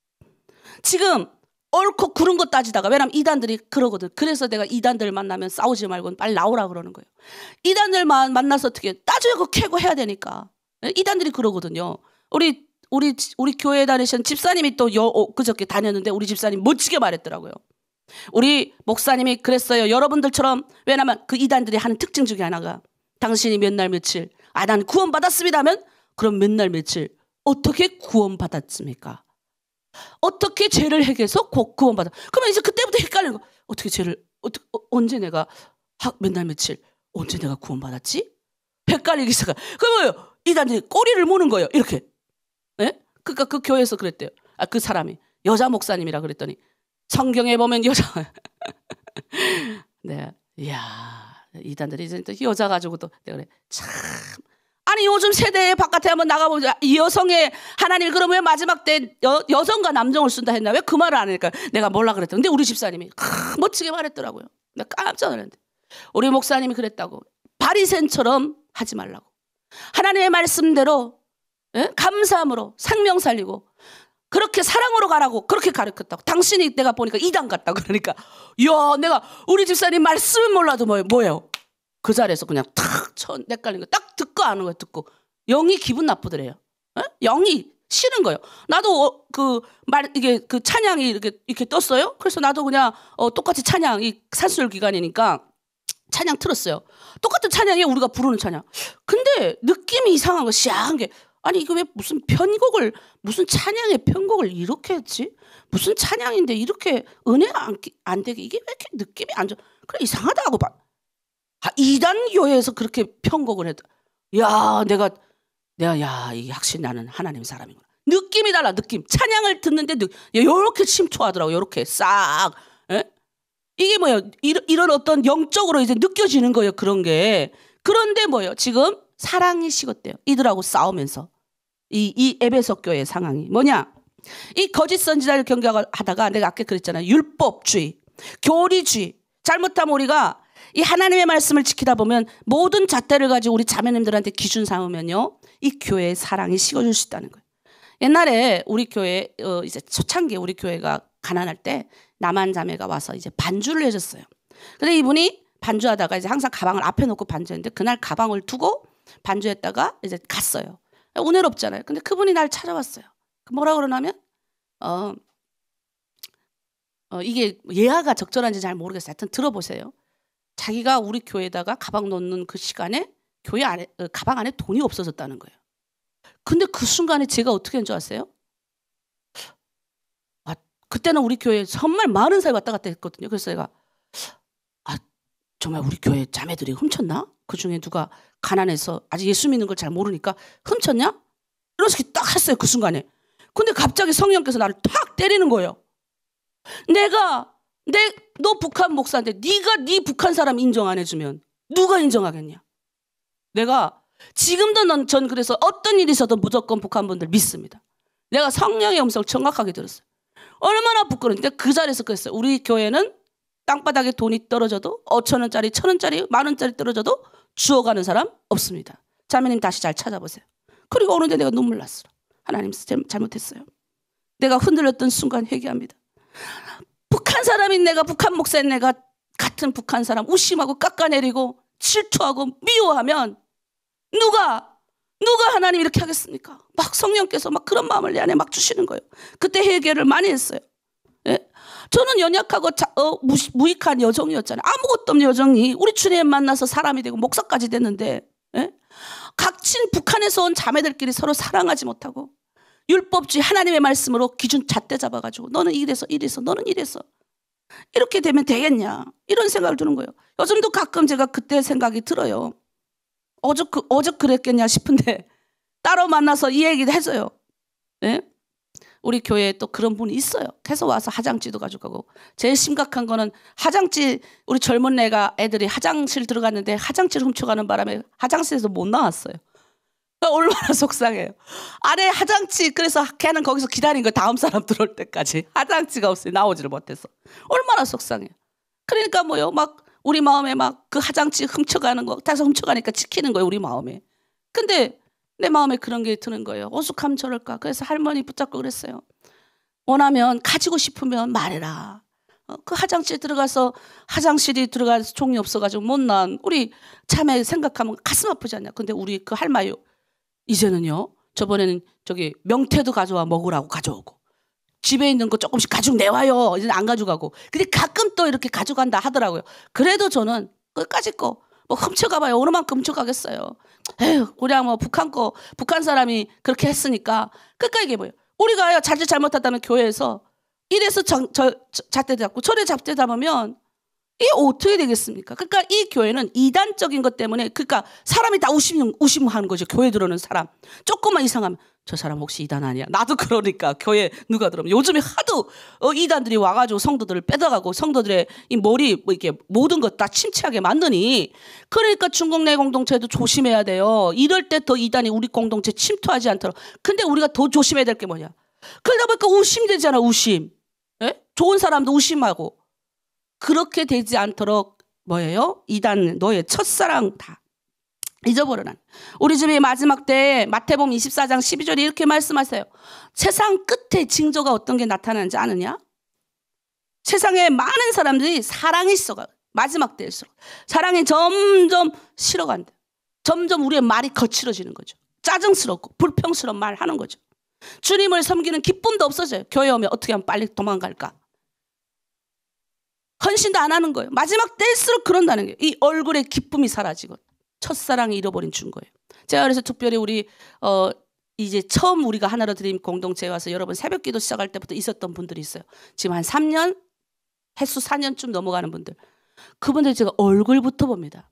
지금 옳고 그른 거 따지다가, 왜냐면 이단들이 그러거든. 그래서 내가 이단들 만나면 싸우지 말고 빨리 나오라 그러는 거예요. 이단들만 만나서 어떻게 따지고 캐고 해야 되니까. 이단들이 그러거든요. 우리 교회에 다니신 집사님이 또 그저께 다녔는데 우리 집사님 멋지게 말했더라고요. 우리 목사님이 그랬어요. 여러분들처럼, 왜냐면 그 이단들이 하는 특징 중에 하나가 당신이 몇 날 며칠 난 구원받았습니다 하면 그럼 몇 날 며칠 어떻게 구원받았습니까? 어떻게 죄를 행해서 구원받아? 그러면 이제 그때부터 헷갈리는 거. 어떻게 죄를 언제 내가 몇 날 며칠 언제 내가 구원받았지? 헷갈리기 시작해. 그러면 이단들이 꼬리를 무는 거예요. 이렇게. 네? 그러니까 그 교회에서 그랬대요. 그 사람이 여자 목사님이라 그랬더니 성경에 보면 여자. 네, 이야, 이단들이 이제 또 여자 가지고 또 내가 그래. 참. 아니 요즘 세대에 바깥에 한번 나가보자. 여성의 하나님 그럼 왜 마지막 때 여성과 남성을 쓴다 했나? 왜 그 말을 안 하니까 내가 몰라 그랬다. 근데 우리 집사님이 멋지게 말했더라고요. 내가 깜짝 놀랐는데 우리 목사님이 그랬다고. 바리새인처럼 하지 말라고. 하나님의 말씀대로 감사함으로 생명 살리고 그렇게 사랑으로 가라고 그렇게 가르쳤다고. 당신이 내가 보니까 이단 같다고. 그러니까 야, 내가 우리 집사님 말씀은 몰라도 뭐예요? 그 자리에서 그냥 탁 헷갈린 거 딱 듣고 아는 거예요. 듣고 영이 기분 나쁘더래요. 영이 싫은 거예요. 나도 이게 그 찬양이 이렇게 떴어요. 그래서 나도 그냥 똑같이 찬양, 이 산수절 기간이니까 찬양 틀었어요. 똑같은 찬양이에요. 우리가 부르는 찬양. 근데 느낌이 이상한 거, 시야한 게. 아니 이거 왜 무슨 무슨 찬양의 편곡을 이렇게 했지? 무슨 찬양인데 이렇게 은혜가 안 되게 이게 왜 이렇게 느낌이 안 좋아? 그래 이상하다 하고 봐. 이단 교회에서 그렇게 편곡을 했다. 야, 내가 이 확실히 나는 하나님 사람이구나. 느낌이 달라. 느낌. 찬양을 듣는데 요렇게 침투하더라고. 요렇게 싹. 이게 뭐예요? 이런 어떤 영적으로 이제 느껴지는 거예요. 그런 게. 그런데 뭐예요? 지금 사랑이 식었대요. 이들하고 싸우면서. 이 에베소 교회의 상황이 뭐냐? 이 거짓 선지자를 경계하다가 내가 아까 그랬잖아요. 율법주의, 교리주의. 잘못하면 우리가 이 하나님의 말씀을 지키다 보면 모든 잣대를 가지고 우리 자매님들한테 기준 삼으면요, 이 교회의 사랑이 식어질 수 있다는 거예요. 옛날에 우리 교회 이제 초창기에 우리 교회가 가난할 때 남한 자매가 와서 이제 반주를 해줬어요. 근데 이분이 반주하다가 이제 항상 가방을 앞에 놓고 반주했는데 그날 가방을 두고 반주했다가 이제 갔어요. 은혜롭잖아요. 근데 그분이 날 찾아왔어요. 뭐라 그러냐면 이게 예화가 적절한지 잘 모르겠어요. 하여튼 들어보세요. 자기가 우리 교회에다가 가방 놓는 그 시간에 교회 안에 가방 안에 돈이 없어졌다는 거예요. 근데 그 순간에 제가 어떻게 한 줄 아세요? 그때는 우리 교회에 정말 많은 사람이 왔다 갔다 했거든요. 그래서 제가 정말 우리 교회 자매들이 훔쳤나? 그중에 누가 가난해서 아직 예수 믿는 걸 잘 모르니까 훔쳤냐? 이런 식으로 딱 했어요. 그 순간에. 근데 갑자기 성령께서 나를 탁 때리는 거예요. 너 북한 목사인데 네가 네 북한 사람 인정 안 해주면 누가 인정하겠냐? 내가 지금도 전 그래서 어떤 일이 있어도 무조건 북한 분들 믿습니다. 내가 성령의 음성을 정확하게 들었어요. 얼마나 부끄러운데 그 자리에서 그랬어요. 우리 교회는 땅바닥에 돈이 떨어져도 5,000원짜리 1,000원짜리 10,000원짜리 떨어져도 주워가는 사람 없습니다. 자매님 다시 잘 찾아보세요. 그리고 오는데 내가 눈물 났어요. 하나님 잘못했어요. 내가 흔들렸던 순간 회개합니다. 북한 사람인 내가 북한 목사인 내가 같은 북한 사람 우심하고 깎아내리고 질투하고 미워하면 누가 하나님 이렇게 하겠습니까? 막 성령께서 막 그런 마음을 내 안에 막 주시는 거예요. 그때 회개를 많이 했어요. 예? 저는 연약하고 무익한 여종이었잖아요. 아무것도 없는 여종이 우리 주님 만나서 사람이 되고 목사까지 됐는데 예? 각친 북한에서 온 자매들끼리 서로 사랑하지 못하고 율법주의 하나님의 말씀으로 기준 잣대 잡아가지고 너는 이래서 너는 이래서 이렇게 되면 되겠냐 이런 생각을 드는 거예요. 요즘도 가끔 제가 그때 생각이 들어요. 어저 그랬겠냐 싶은데 따로 만나서 이 얘기도 해줘요. 네? 우리 교회에 또 그런 분이 있어요. 계속 와서 화장지도 가져가고 제일 심각한 거는 화장지 우리 젊은 애들이 화장실 들어갔는데 화장지를 훔쳐가는 바람에 화장실에서 못 나왔어요. 얼마나 속상해요. 안에 화장지 그래서 걔는 거기서 기다린 거예요. 다음 사람 들어올 때까지 화장지가 없어요. 나오지를 못해서 얼마나 속상해요. 그러니까 뭐요 막 우리 마음에 막 그 화장지 훔쳐가는 거 다시 훔쳐가니까 지키는 거예요. 우리 마음에. 근데 내 마음에 그런 게 드는 거예요. 오죽하면 저럴까. 그래서 할머니 붙잡고 그랬어요. 원하면 가지고 싶으면 말해라. 그 화장실에 들어가서 화장실이 들어가서 종이 없어가지고 못난 우리 참에 생각하면 가슴 아프지 않냐. 근데 우리 그 할머니 이제는요. 저번에는 저기 명태도 가져와 먹으라고 가져오고 집에 있는 거 조금씩 가지고 내와요. 이제 안 가져가고. 근데 가끔 또 이렇게 가져간다 하더라고요. 그래도 저는 끝까지 거 뭐 훔쳐가봐요. 어느 만큼 훔쳐가겠어요. 에휴, 그냥 뭐 북한 사람이 그렇게 했으니까 끝까지 이게 뭐예요. 우리가 자칫 잘못했다면 교회에서 이래서 잣대 잡고 저래 잣대 잡으면 이게 어떻게 되겠습니까? 그러니까 이 교회는 이단적인 것 때문에 그러니까 사람이 다 우심하는 거죠. 교회 들어오는 사람. 조금만 이상하면 저 사람 혹시 이단 아니야? 나도 그러니까 교회 누가 들어오면 요즘에 하도 이단들이 와가지고 성도들을 빼다가고 성도들의 이 머리 뭐 이렇게 모든 것 다 침체하게 만드니 그러니까 중국 내 공동체도 조심해야 돼요. 이럴 때 더 이단이 우리 공동체 침투하지 않도록. 근데 우리가 더 조심해야 될 게 뭐냐? 그러다 보니까 우심되잖아. 우심. 예? 좋은 사람도 우심하고. 그렇게 되지 않도록 뭐예요? 이단 너의 첫사랑 다 잊어버려라. 우리 집이 마지막 때 마태복음 24장 12절에 이렇게 말씀하세요. 세상 끝에 징조가 어떤 게 나타나는지 아느냐? 세상에 많은 사람들이 사랑이 식어가 마지막 때일수록 사랑이 점점 식어간다. 점점 우리의 말이 거칠어지는 거죠. 짜증스럽고 불평스러운 말 하는 거죠. 주님을 섬기는 기쁨도 없어져요. 교회 오면 어떻게 하면 빨리 도망갈까? 헌신도 안 하는 거예요. 마지막 때일수록 그런다는 거예요. 이 얼굴의 기쁨이 사라지고 첫사랑이 잃어버린 증거예요. 제가 그래서 특별히 우리 이제 처음 우리가 하나로 드림 공동체에 와서 여러분 새벽기도 시작할 때부터 있었던 분들이 있어요. 지금 한 3년 횟수 4년쯤 넘어가는 분들. 그분들 제가 얼굴부터 봅니다.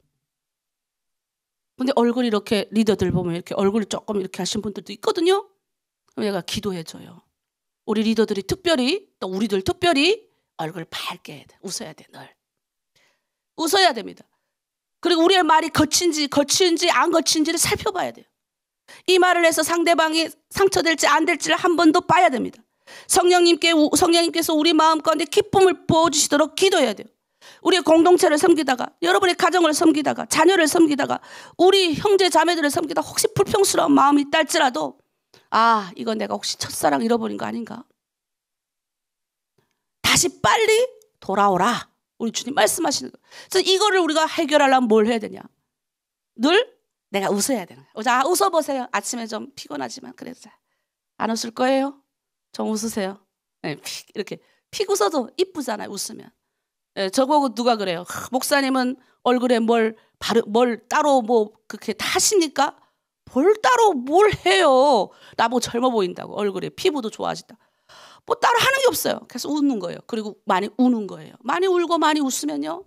근데 얼굴이 이렇게 리더들 보면 이렇게 얼굴이 조금 이렇게 하신 분들도 있거든요. 그럼 내가 기도해줘요. 우리 리더들이 특별히 또 우리들 특별히 얼굴 밝게 해야 돼. 웃어야 돼. 늘 웃어야 됩니다. 그리고 우리의 말이 거친지 안 거친지를 살펴봐야 돼요. 이 말을 해서 상대방이 상처될지 안 될지를 한 번 더 봐야 됩니다. 성령님께서 우리 마음 가운데 기쁨을 부어주시도록 기도해야 돼요. 우리의 공동체를 섬기다가 여러분의 가정을 섬기다가 자녀를 섬기다가 우리 형제 자매들을 섬기다가 혹시 불평스러운 마음이 있다 할지라도 이건 내가 혹시 첫사랑 잃어버린 거 아닌가? 다시 빨리 돌아오라. 우리 주님 말씀하시는 거예요. 그래서 이거를 우리가 해결하려면 뭘 해야 되냐? 늘 내가 웃어야 되는 거예요. 자, 웃어보세요. 아침에 좀 피곤하지만 그래도 안 웃을 거예요? 좀 웃으세요. 네, 이렇게 픽 웃어도 이쁘잖아요. 웃으면. 네, 저보고 누가 그래요? 목사님은 얼굴에 뭘 따로 뭐 그렇게 다 하십니까? 뭘 따로 뭘 해요? 나보고 젊어 보인다고. 얼굴에 피부도 좋아진다. 뭐 따로 하는 게 없어요. 계속 웃는 거예요. 그리고 많이 우는 거예요. 많이 울고 많이 웃으면요,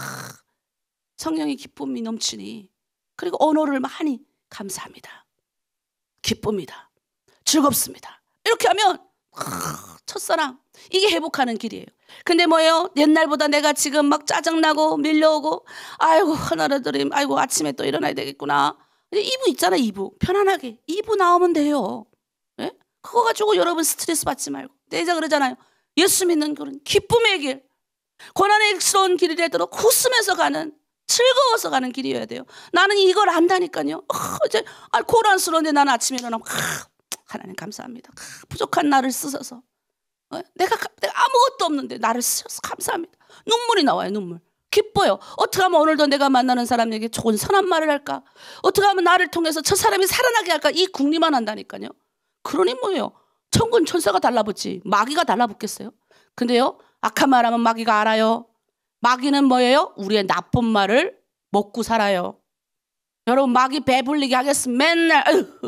성령의 기쁨이 넘치니, 그리고 언어를 많이 감사합니다, 기쁩니다, 즐겁습니다, 이렇게 하면 첫사랑, 이게 회복하는 길이에요. 근데 뭐예요? 옛날보다 내가 지금 막 짜증나고 밀려오고, 아이고 하나라들임, 아이고 아침에 또 일어나야 되겠구나. 2부 있잖아. 2부 편안하게 2부 나오면 돼요. 네? 그거 가지고 여러분 스트레스 받지 말고. 내가 그러잖아요. 예수 믿는 길은 기쁨의 길, 고난스러운 길이라도 웃으면서 가는, 즐거워서 가는 길이어야 돼요. 나는 이걸 안다니까요. 이제 고난스러운데 나는 아침에 일어나면 하나님 감사합니다. 부족한 나를 쓰셔서, 내가 아무것도 없는데 나를 쓰셔서 감사합니다. 눈물이 나와요. 눈물. 기뻐요. 어떻게 하면 오늘도 내가 만나는 사람에게 좋은 선한 말을 할까? 어떻게 하면 나를 통해서 저 사람이 살아나게 할까? 이 궁리만 한다니까요. 그러니 뭐예요? 천군 천사가 달라붙지 마귀가 달라붙겠어요? 근데요, 악한 말하면 마귀가 알아요. 마귀는 뭐예요? 우리의 나쁜 말을 먹고 살아요. 여러분, 마귀 배불리게 하겠으면 맨날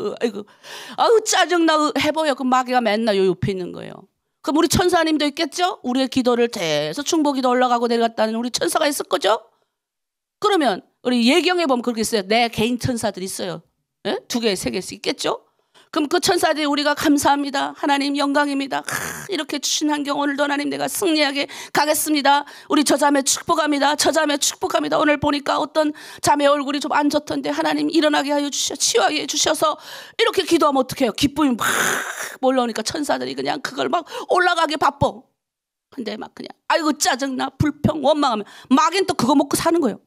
아이고 짜증나 해보여. 그 마귀가 맨날 요 옆에 있는 거예요. 그럼 우리 천사님도 있겠죠? 우리의 기도를 계속 충복기도 올라가고 내려갔다는 우리 천사가 있을 거죠? 그러면 우리 예경에 보면 그렇게 있어요. 내 개인 천사들이 있어요. 네? 2개, 3개씩 있겠죠? 그럼 그 천사들이 우리가 감사합니다. 하나님 영광입니다. 이렇게 주신 환경 오늘도 하나님 내가 승리하게 가겠습니다. 우리 저 자매 축복합니다. 저 자매 축복합니다. 오늘 보니까 어떤 자매 얼굴이 좀 안 좋던데 하나님 일어나게 하여 주셔, 치유하게 해주셔서, 이렇게 기도하면 어떡해요? 기쁨이 막 몰려오니까 천사들이 그냥 그걸 막 올라가게 바빠. 근데 막 그냥 아이고 짜증나 불평 원망하면 마귀는 또 그거 먹고 사는 거예요.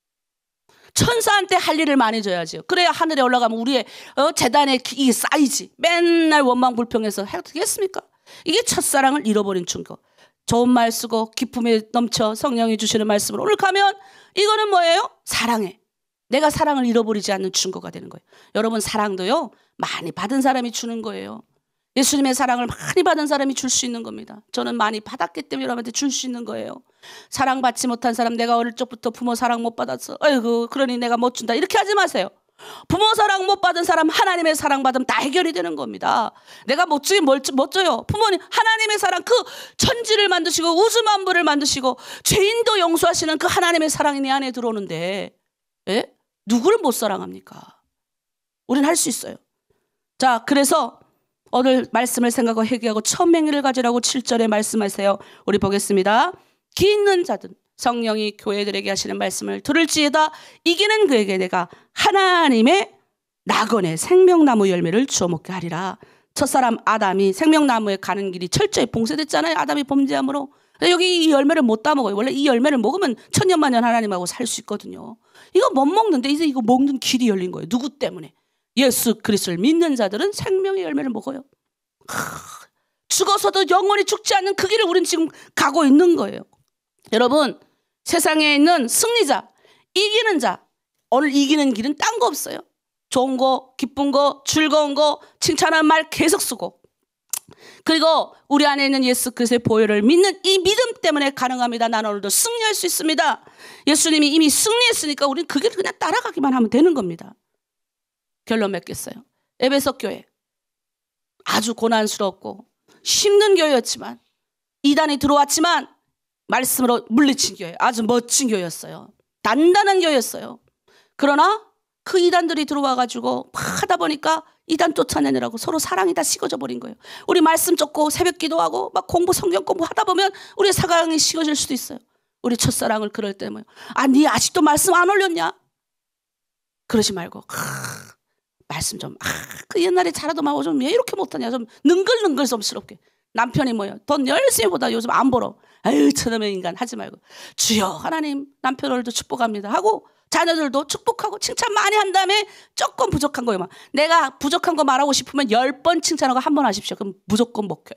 천사한테 할 일을 많이 줘야죠. 그래야 하늘에 올라가면 우리의 재단에 이게 쌓이지. 맨날 원망 불평해서 되겠습니까? 이게 첫사랑을 잃어버린 증거. 좋은 말 쓰고 기쁨에 넘쳐 성령이 주시는 말씀으로 오늘 가면 이거는 뭐예요? 사랑해. 내가 사랑을 잃어버리지 않는 증거가 되는 거예요. 여러분, 사랑도요 많이 받은 사람이 주는 거예요. 예수님의 사랑을 많이 받은 사람이 줄 수 있는 겁니다. 저는 많이 받았기 때문에 여러분한테 줄 수 있는 거예요. 사랑받지 못한 사람, 내가 어릴 적부터 부모 사랑 못 받았어, 아이고 그러니 내가 못 준다, 이렇게 하지 마세요. 부모 사랑 못 받은 사람 하나님의 사랑 받으면 다 해결이 되는 겁니다. 내가 못 주긴 못 줘요. 부모님 하나님의 사랑, 그 천지를 만드시고 우주 만물을 만드시고 죄인도 용서하시는 그 하나님의 사랑이 내 안에 들어오는데, 예? 누구를 못 사랑합니까? 우리는 할 수 있어요. 자, 그래서 오늘 말씀을 생각하고 회개하고 천명의를 가지라고 7절에 말씀하세요. 우리 보겠습니다. 기 있는 자든 성령이 교회들에게 하시는 말씀을 들을지에다 이기는 그에게 내가 하나님의 낙원의 생명나무 열매를 주워 먹게 하리라. 첫사람 아담이 생명나무에 가는 길이 철저히 봉쇄됐잖아요. 아담이 범죄함으로. 여기 이 열매를 못 따먹어요. 원래 이 열매를 먹으면 천년만년 하나님하고 살 수 있거든요. 이거 못 먹는데 이제 이거 먹는 길이 열린 거예요. 누구 때문에? 예수 그리스도를 믿는 자들은 생명의 열매를 먹어요. 죽어서도 영원히 죽지 않는 그 길을 우리는 지금 가고 있는 거예요. 여러분, 세상에 있는 승리자, 이기는 자, 오늘 이기는 길은 딴 거 없어요. 좋은 거, 기쁜 거, 즐거운 거, 칭찬한 말 계속 쓰고, 그리고 우리 안에 있는 예수 그리스도의 보혈을 믿는 이 믿음 때문에 가능합니다. 나는 오늘도 승리할 수 있습니다. 예수님이 이미 승리했으니까 우리는 그 길을 그냥 따라가기만 하면 되는 겁니다. 결론 맺겠어요. 에베소 교회 아주 고난스럽고 힘든 교회였지만, 이단이 들어왔지만 말씀으로 물리친 교회, 아주 멋진 교회였어요. 단단한 교회였어요. 그러나 그 이단들이 들어와가지고 하다 보니까 이단 쫓아내느라고 서로 사랑이 다 식어져 버린 거예요. 우리 말씀 쫓고 새벽 기도하고 막 성경 공부 하다 보면 우리의 사랑이 식어질 수도 있어요. 우리 첫사랑을 그럴 때 뭐예요? 네 아직도 말씀 안 올렸냐? 그러지 말고 말씀 좀, 그 옛날에 잘하더만 좀 왜 이렇게 못하냐, 좀 능글능글스럽게. 남편이 뭐예요? 돈 열심히 보다 요즘 안 벌어. 아유 저놈의 인간 하지 말고, 주여 하나님 남편 오늘도 축복합니다 하고, 자녀들도 축복하고 칭찬 많이 한 다음에 조금 부족한 거예요. 막 내가 부족한 거 말하고 싶으면 10번 칭찬하고 1번 하십시오. 그럼 무조건 먹혀요.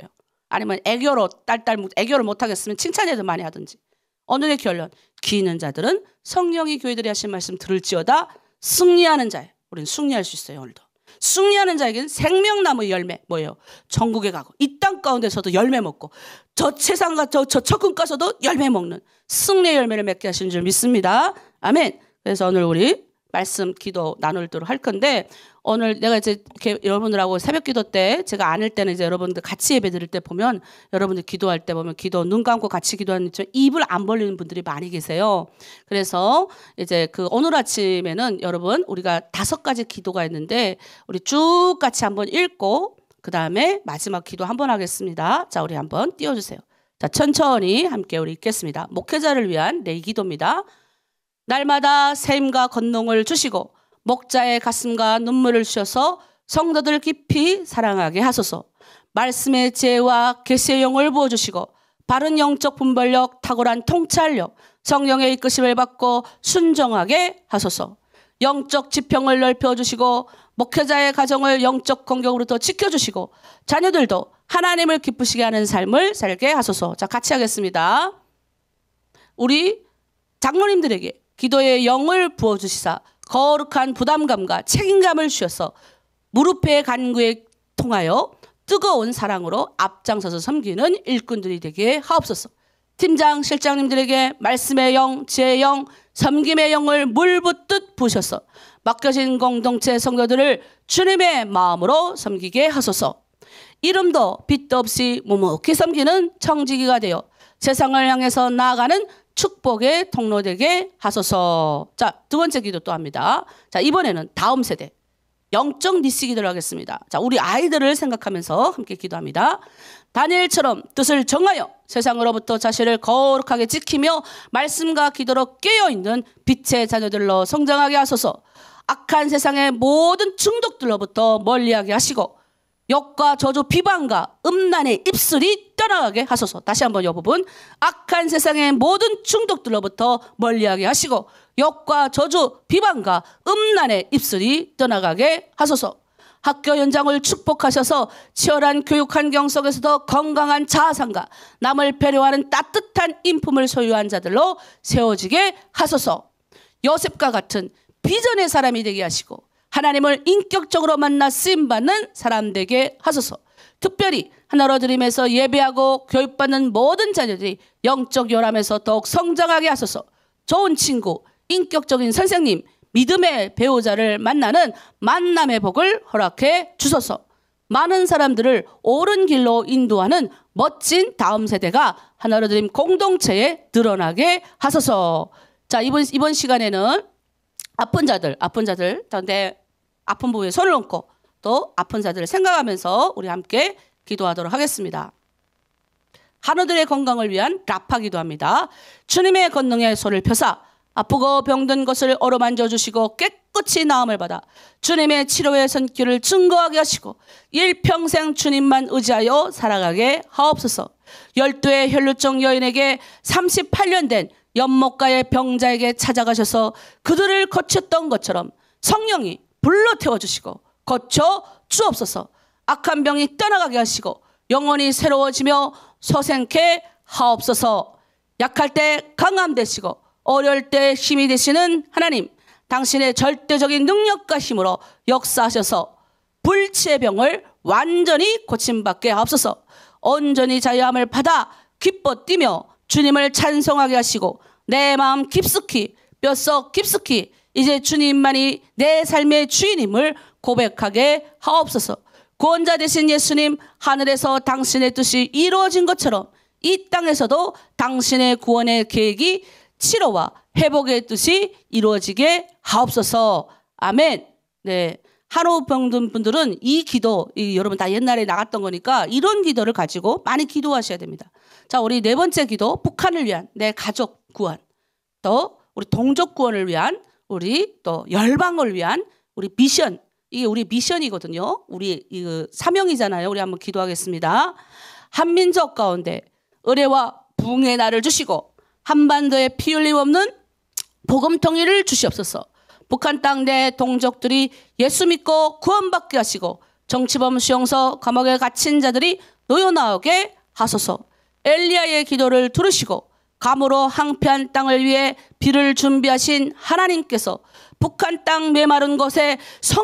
아니면 애교로 애교를 못하겠으면 칭찬해도 많이 하든지. 오늘의 결론, 귀 있는 자들은 성령이 교회들이 하신 말씀 들을지어다 승리하는 자예요. 우리는 승리할 수 있어요. 오늘도 승리하는 자에게는 생명나무 열매, 뭐예요? 천국에 가고 이 땅 가운데서도 열매 먹고 저 세상과 저 천국 가서도 열매 먹는 승리의 열매를 맺게 하시는 줄 믿습니다. 아멘. 그래서 오늘 우리 말씀 기도 나누도록 할 건데, 오늘 내가 이제 이렇게 여러분들하고 새벽 기도 때, 제가 아닐 때는 이제 여러분들 같이 예배 드릴 때 보면, 여러분들 기도할 때 보면 기도 눈 감고 같이 기도하는 입을 안 벌리는 분들이 많이 계세요. 그래서 이제 그 오늘 아침에는 여러분 우리가 5가지 기도가 있는데 우리 쭉 같이 한번 읽고 그 다음에 마지막 기도 한번 하겠습니다. 자, 우리 한번 띄워주세요. 자, 천천히 함께 우리 읽겠습니다. 목회자를 위한 내 기도입니다. 날마다 샘과 건농을 주시고 목자의 가슴과 눈물을 주셔서 성도들 깊이 사랑하게 하소서. 말씀의 지혜와 계시의 영을 부어주시고 바른 영적 분별력, 탁월한 통찰력, 성령의 이끄심을 받고 순종하게 하소서. 영적 지평을 넓혀주시고 목회자의 가정을 영적 공격으로부터 지켜주시고 자녀들도 하나님을 기쁘시게 하는 삶을 살게 하소서. 자, 같이 하겠습니다. 우리 장로님들에게 기도의 영을 부어주시사 거룩한 부담감과 책임감을 주셔서 무릎의 간구에 통하여 뜨거운 사랑으로 앞장서서 섬기는 일꾼들이 되게 하옵소서. 팀장, 실장님들에게 말씀의 영, 지혜의 영, 섬김의 영을 물붓듯 부으셔서 맡겨진 공동체 성도들을 주님의 마음으로 섬기게 하소서. 이름도 빛도 없이 묵묵히 섬기는 청지기가 되어 세상을 향해서 나아가는 축복의 통로 되게 하소서. 자, 2번째 기도 또 합니다. 자, 이번에는 다음 세대 영적 니시 기도를 하겠습니다. 자, 우리 아이들을 생각하면서 함께 기도합니다. 다니엘처럼 뜻을 정하여 세상으로부터 자신을 거룩하게 지키며 말씀과 기도로 깨어있는 빛의 자녀들로 성장하게 하소서. 악한 세상의 모든 중독들로부터 멀리하게 하시고 욕과 저주, 비방과 음란의 입술이 떠나가게 하소서. 다시 한번 이 부분. 악한 세상의 모든 중독들로부터 멀리하게 하시고 욕과 저주, 비방과 음란의 입술이 떠나가게 하소서. 학교 현장을 축복하셔서 치열한 교육 환경 속에서도 건강한 자아상과 남을 배려하는 따뜻한 인품을 소유한 자들로 세워지게 하소서. 요셉과 같은 비전의 사람이 되게 하시고 하나님을 인격적으로 만나 쓰임받는 사람 되게 하소서. 특별히 하나로 드림에서 예배하고 교육받는 모든 자녀들이 영적 요람에서 더욱 성장하게 하소서. 좋은 친구, 인격적인 선생님, 믿음의 배우자를 만나는 만남의 복을 허락해 주소서. 많은 사람들을 옳은 길로 인도하는 멋진 다음 세대가 하나로 드림 공동체에 드러나게 하소서. 자, 이번 시간에는 아픈 자들, 내 아픈 부위에 손을 얹고 또 아픈 자들을 생각하면서 우리 함께 기도하도록 하겠습니다. 한우들의 건강을 위한 라파 기도합니다. 주님의 권능에 손을 펴사 아프고 병든 것을 어루만져 주시고 깨끗이 나음을 받아 주님의 치료의 손길을 증거하게 하시고 일평생 주님만 의지하여 살아가게 하옵소서. 12의 혈루증 여인에게 38년 된 연못가의 병자에게 찾아가셔서 그들을 거쳤던 것처럼 성령이 불러 태워주시고 거쳐 주옵소서. 악한 병이 떠나가게 하시고 영혼이 새로워지며 소생케 하옵소서. 약할 때 강함 되시고 어려울 때 힘이 되시는 하나님, 당신의 절대적인 능력과 힘으로 역사하셔서 불치의 병을 완전히 고침받게 하옵소서. 온전히 자유함을 받아 기뻐 뛰며 주님을 찬송하게 하시고 내 마음 깊숙이 뼛속 깊숙이 이제 주님만이 내 삶의 주인임을 고백하게 하옵소서. 구원자 되신 예수님, 하늘에서 당신의 뜻이 이루어진 것처럼 이 땅에서도 당신의 구원의 계획이 치료와 회복의 뜻이 이루어지게 하옵소서. 아멘. 네, 한우 병든 분들은 이 기도, 여러분 다 옛날에 나갔던 거니까 이런 기도를 가지고 많이 기도하셔야 됩니다. 자, 우리 4번째 기도, 북한을 위한 내 가족 구원, 또 우리 동족 구원을 위한, 우리 또 열방을 위한 우리 미션, 이게 우리 미션이거든요. 우리 사명이잖아요. 우리 한번 기도하겠습니다. 한민족 가운데 의례와 부흥의 날을 주시고 한반도에 피 흘림 없는 복음 통일을 주시옵소서. 북한 땅 내 동족들이 예수 믿고 구원받게 하시고 정치범 수용소 감옥에 갇힌 자들이 놓여나오게 하소서. 엘리야의 기도를 들으시고 감으로 항폐한 땅을 위해 비를 준비하신 하나님께서 북한 땅 메마른 곳에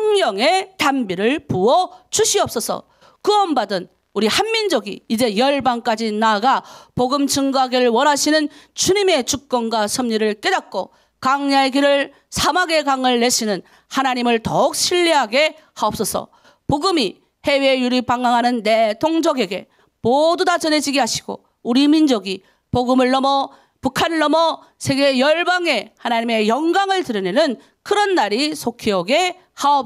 성령의 단비를 부어 주시옵소서. 구원받은 우리 한민족이 이제 열방까지 나아가 복음 증거하기를 원하시는 주님의 주권과 섭리를 깨닫고 강야의 길을 사막의 강을 내시는 하나님을 더욱 신뢰하게 하옵소서. 복음이 해외 유리방황하는 내 동족에게 모두 다 전해지게 하시고 우리 민족이 복음을 넘어 북한을 넘어 세계 열방에 하나님의 영광을 드러내는 그런 날이 속히 오게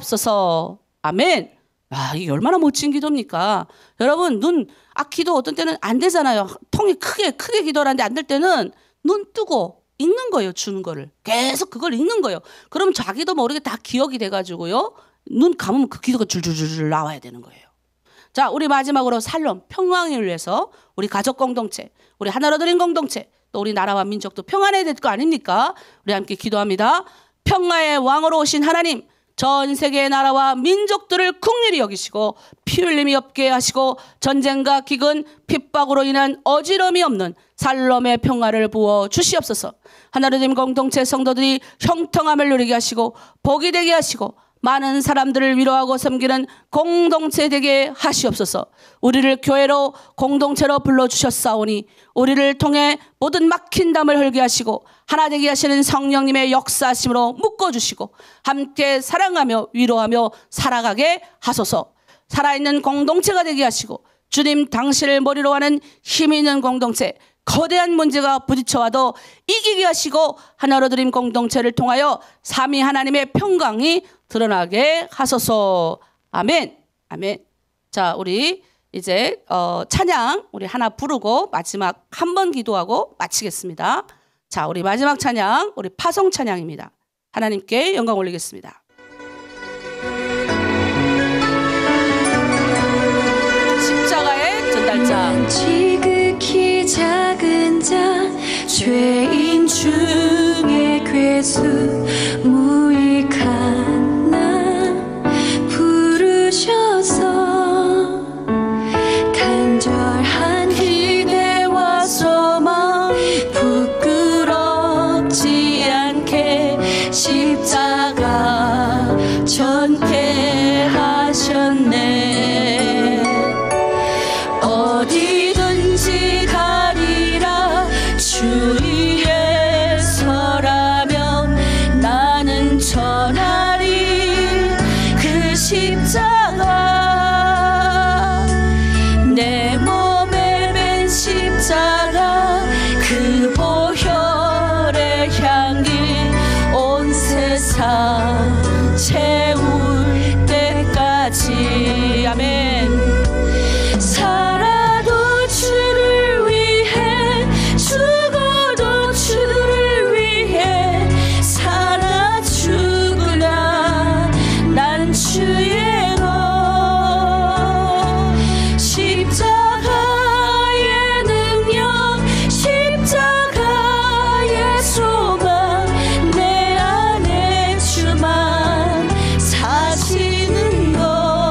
하옵소서. 아멘. 아, 이게 얼마나 멋진 기도입니까? 여러분, 기도 어떤 때는 안 되잖아요. 통이 크게 기도를 하는데 안 될 때는 눈 뜨고 읽는 거예요. 주는 거를. 계속 그걸 읽는 거예요. 그럼 자기도 모르게 다 기억이 돼가지고요. 눈 감으면 그 기도가 줄줄줄 나와야 되는 거예요. 자, 우리 마지막으로 살롬, 평강을 위해서 우리 가족 공동체, 우리 하나로 드린 공동체, 또 우리 나라와 민족도 평안해야 될 거 아닙니까? 우리 함께 기도합니다. 평화의 왕으로 오신 하나님, 전 세계의 나라와 민족들을 긍휼히 여기시고 피 흘림이 없게 하시고 전쟁과 기근, 핍박으로 인한 어지러움이 없는 살롬의 평화를 부어 주시옵소서. 하나님 공동체 성도들이 형통함을 누리게 하시고 복이 되게 하시고 많은 사람들을 위로하고 섬기는 공동체 되게 하시옵소서. 우리를 교회로 공동체로 불러주셨사오니 우리를 통해 모든 막힌 담을 헐게 하시고 하나 되게 하시는 성령님의 역사하심으로 묶어주시고 함께 사랑하며 위로하며 살아가게 하소서. 살아있는 공동체가 되게 하시고 주님 당신을 머리로 하는 힘이 있는 공동체, 거대한 문제가 부딪혀와도 이기게 하시고 하나로 드린 공동체를 통하여 삼위 하나님의 평강이 드러나게 하소서. 아멘. 아멘. 자, 우리 이제 찬양 우리 하나 부르고 마지막 한 번 기도하고 마치겠습니다. 자, 우리 마지막 찬양 우리 파송 찬양입니다. 하나님께 영광 올리겠습니다. 십자가의 전달자. 지극히 작은 자 죄인 중에 괴수 무익한 나 부르셔서 간절한 기대와 소망 부끄럽지 않게 십자가 전폐하셨네. 어디든지 가리라 주 위에 서라면 나는 전하리 그 십자가. 내 몸에 맨 십자가 그 보혈의 향기 온 세상 채울 때까지. 아멘. 살아도 주를 위해 죽어도 주를 위해 살아 죽으나 난 주의 것. 십자가의 능력 십자가의 소망 내 안에 주만 사시는 것.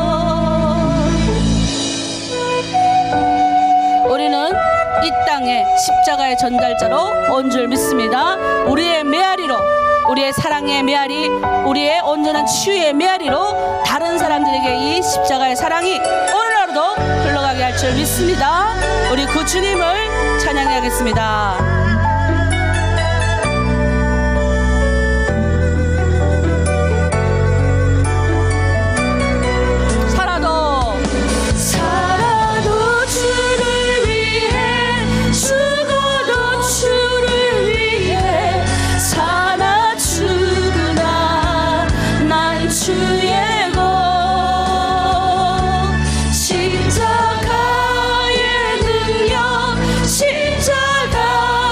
우리는 이 땅에 십자가의 전달자로 온 줄 믿습니다. 우리의 메아리로, 우리의 사랑의 메아리, 우리의 온전한 치유의 메아리로 다른 사람들에게 이 십자가의 사랑이 오늘 하루도 흘러가게 할 줄 믿습니다. 우리 그 주님을 찬양하겠습니다. 살아도 주를 위해 죽어도 주를 위해 살아 죽으나 난 주의 것. 십자가의 능력 십자가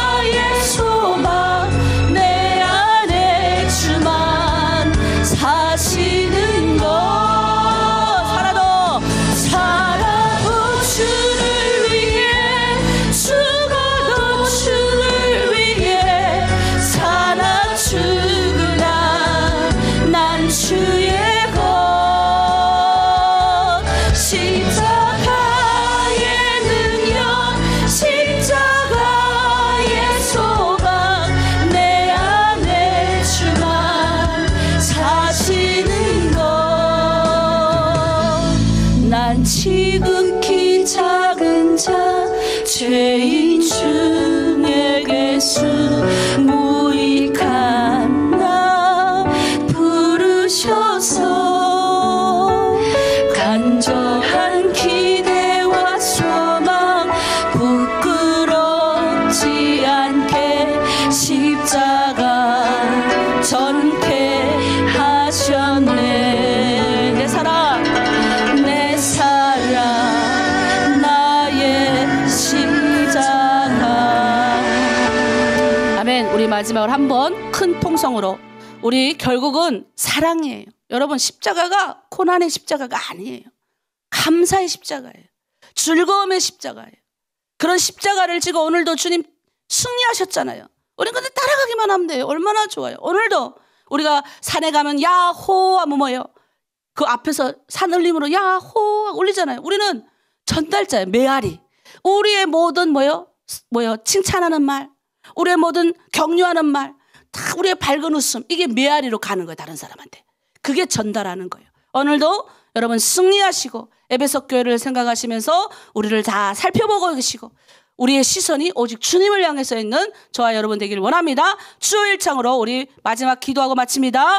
죄인 중에게서 무익한 나 부르셔서 간절한 기대와 소망 부끄럽지 않게 십자가 전케 하셨네. 내 사랑 나의 십자가. 아멘. 우리 마지막으로 한번 큰 통성으로 우리 결국은 사랑이에요. 여러분, 십자가가 고난의 십자가가 아니에요. 감사의 십자가예요. 즐거움의 십자가예요. 그런 십자가를 지고 오늘도 주님 승리하셨잖아요. 우리는 근데 따라가기만 하면 돼요. 얼마나 좋아요. 오늘도 우리가 산에 가면 야호 하면 뭐예요? 그 앞에서 산울림으로 야호 울리잖아요. 우리는 전달자예요. 메아리. 우리의 모든 뭐요? 칭찬하는 말, 우리의 모든 격려하는 말, 다 우리의 밝은 웃음, 이게 메아리로 가는 거예요. 다른 사람한테. 그게 전달하는 거예요. 오늘도 여러분 승리하시고 에베소 교회를 생각하시면서 우리를 다 살펴보고 계시고 우리의 시선이 오직 주님을 향해서 있는 저와 여러분 되기를 원합니다. 주일창으로 우리 마지막 기도하고 마칩니다.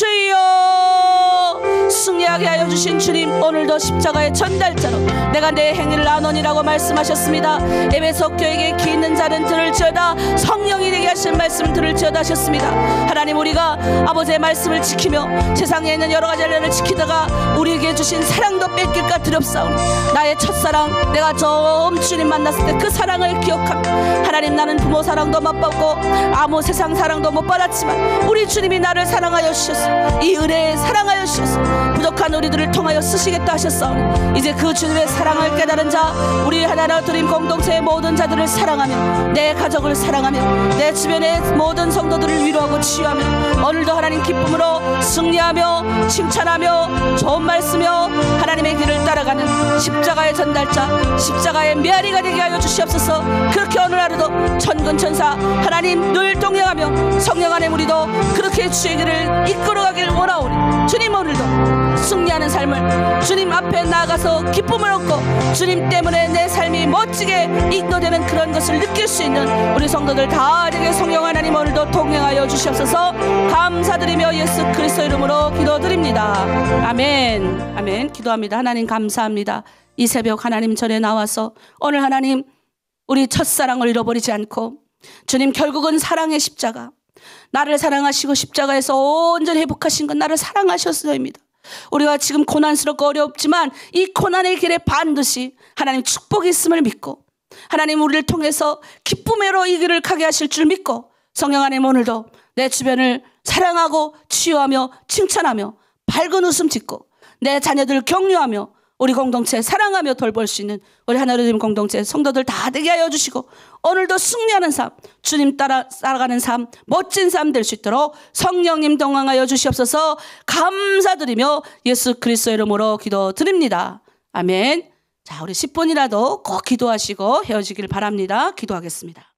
주여, 승리하게 하여 주신 주님, 오늘도 십자가의 전달자로 내가 내 행위를 나누니라고 말씀하셨습니다. 에베소 교회에게 기 있는 자는 들을지어다, 성령이 되게 하신 말씀 들을지어다 하셨습니다. 하나님, 우리가 아버지의 말씀을 지키며 세상에 있는 여러 가지 일을 지키다가 우리에게 주신 사랑도 뺏길까 두렵사오니 나의 첫사랑, 내가 처음 주님 만났을 때 그 사랑을 기억하며 하나님, 나는 부모 사랑도 못 받고 아무 세상 사랑도 못 받았지만 우리 주님이 나를 사랑하여 주셨어. 이 은혜에 사랑하여 주셔서 부족한 우리들을 통하여 쓰시겠다 하셨사오니 이제 그 주님의 사랑을 깨달은 자, 우리 하나님 드림 공동체의 모든 자들을 사랑하며 내 가족을 사랑하며 내 주변의 모든 성도들을 위로하고 치유하며 오늘도 하나님 기쁨으로 승리하며 칭찬하며 좋은 말씀이며 하나님의 길을 따라가는 십자가의 전달자, 십자가의 메아리가 되게 하여 주시옵소서. 그렇게 오늘 하루도 천군천사 하나님 늘 동행하며 성령 안에 우리도 그렇게 주의 길을 이끌어가길 원하오니 주님, 오늘도 승리하는 삶을 주님 앞에 나아가서 기쁨을 얻고 주님 때문에 내 삶이 멋지게 인도되는 그런 것을 느낄 수 있는 우리 성도들 다 되게 성령 하나님 오늘도 동행하여 주시옵소서. 감사드리며 예수 그리스도 이름으로 기도드립니다. 아멘. 아멘. 기도합니다. 하나님 감사합니다. 이 새벽 하나님 전에 나와서 오늘 하나님 우리 첫사랑을 잃어버리지 않고 주님, 결국은 사랑의 십자가, 나를 사랑하시고 십자가에서 온전히 회복하신 건 나를 사랑하셔서입니다. 우리가 지금 고난스럽고 어렵지만 이 고난의 길에 반드시 하나님 축복이 있음을 믿고 하나님 우리를 통해서 기쁨으로 이 길을 가게 하실 줄 믿고 성령 하나님, 오늘도 내 주변을 사랑하고 치유하며 칭찬하며 밝은 웃음 짓고 내 자녀들을 격려하며 우리 공동체 사랑하며 돌볼 수 있는 우리 하나님 공동체 성도들 다 되게 하여 주시고 오늘도 승리하는 삶, 주님 따라가는 삶, 멋진 삶 될 수 있도록 성령님 동행하여 주시옵소서. 감사드리며 예수 그리스도 이름으로 기도드립니다. 아멘. 자, 우리 10분이라도 꼭 기도하시고 헤어지길 바랍니다. 기도하겠습니다.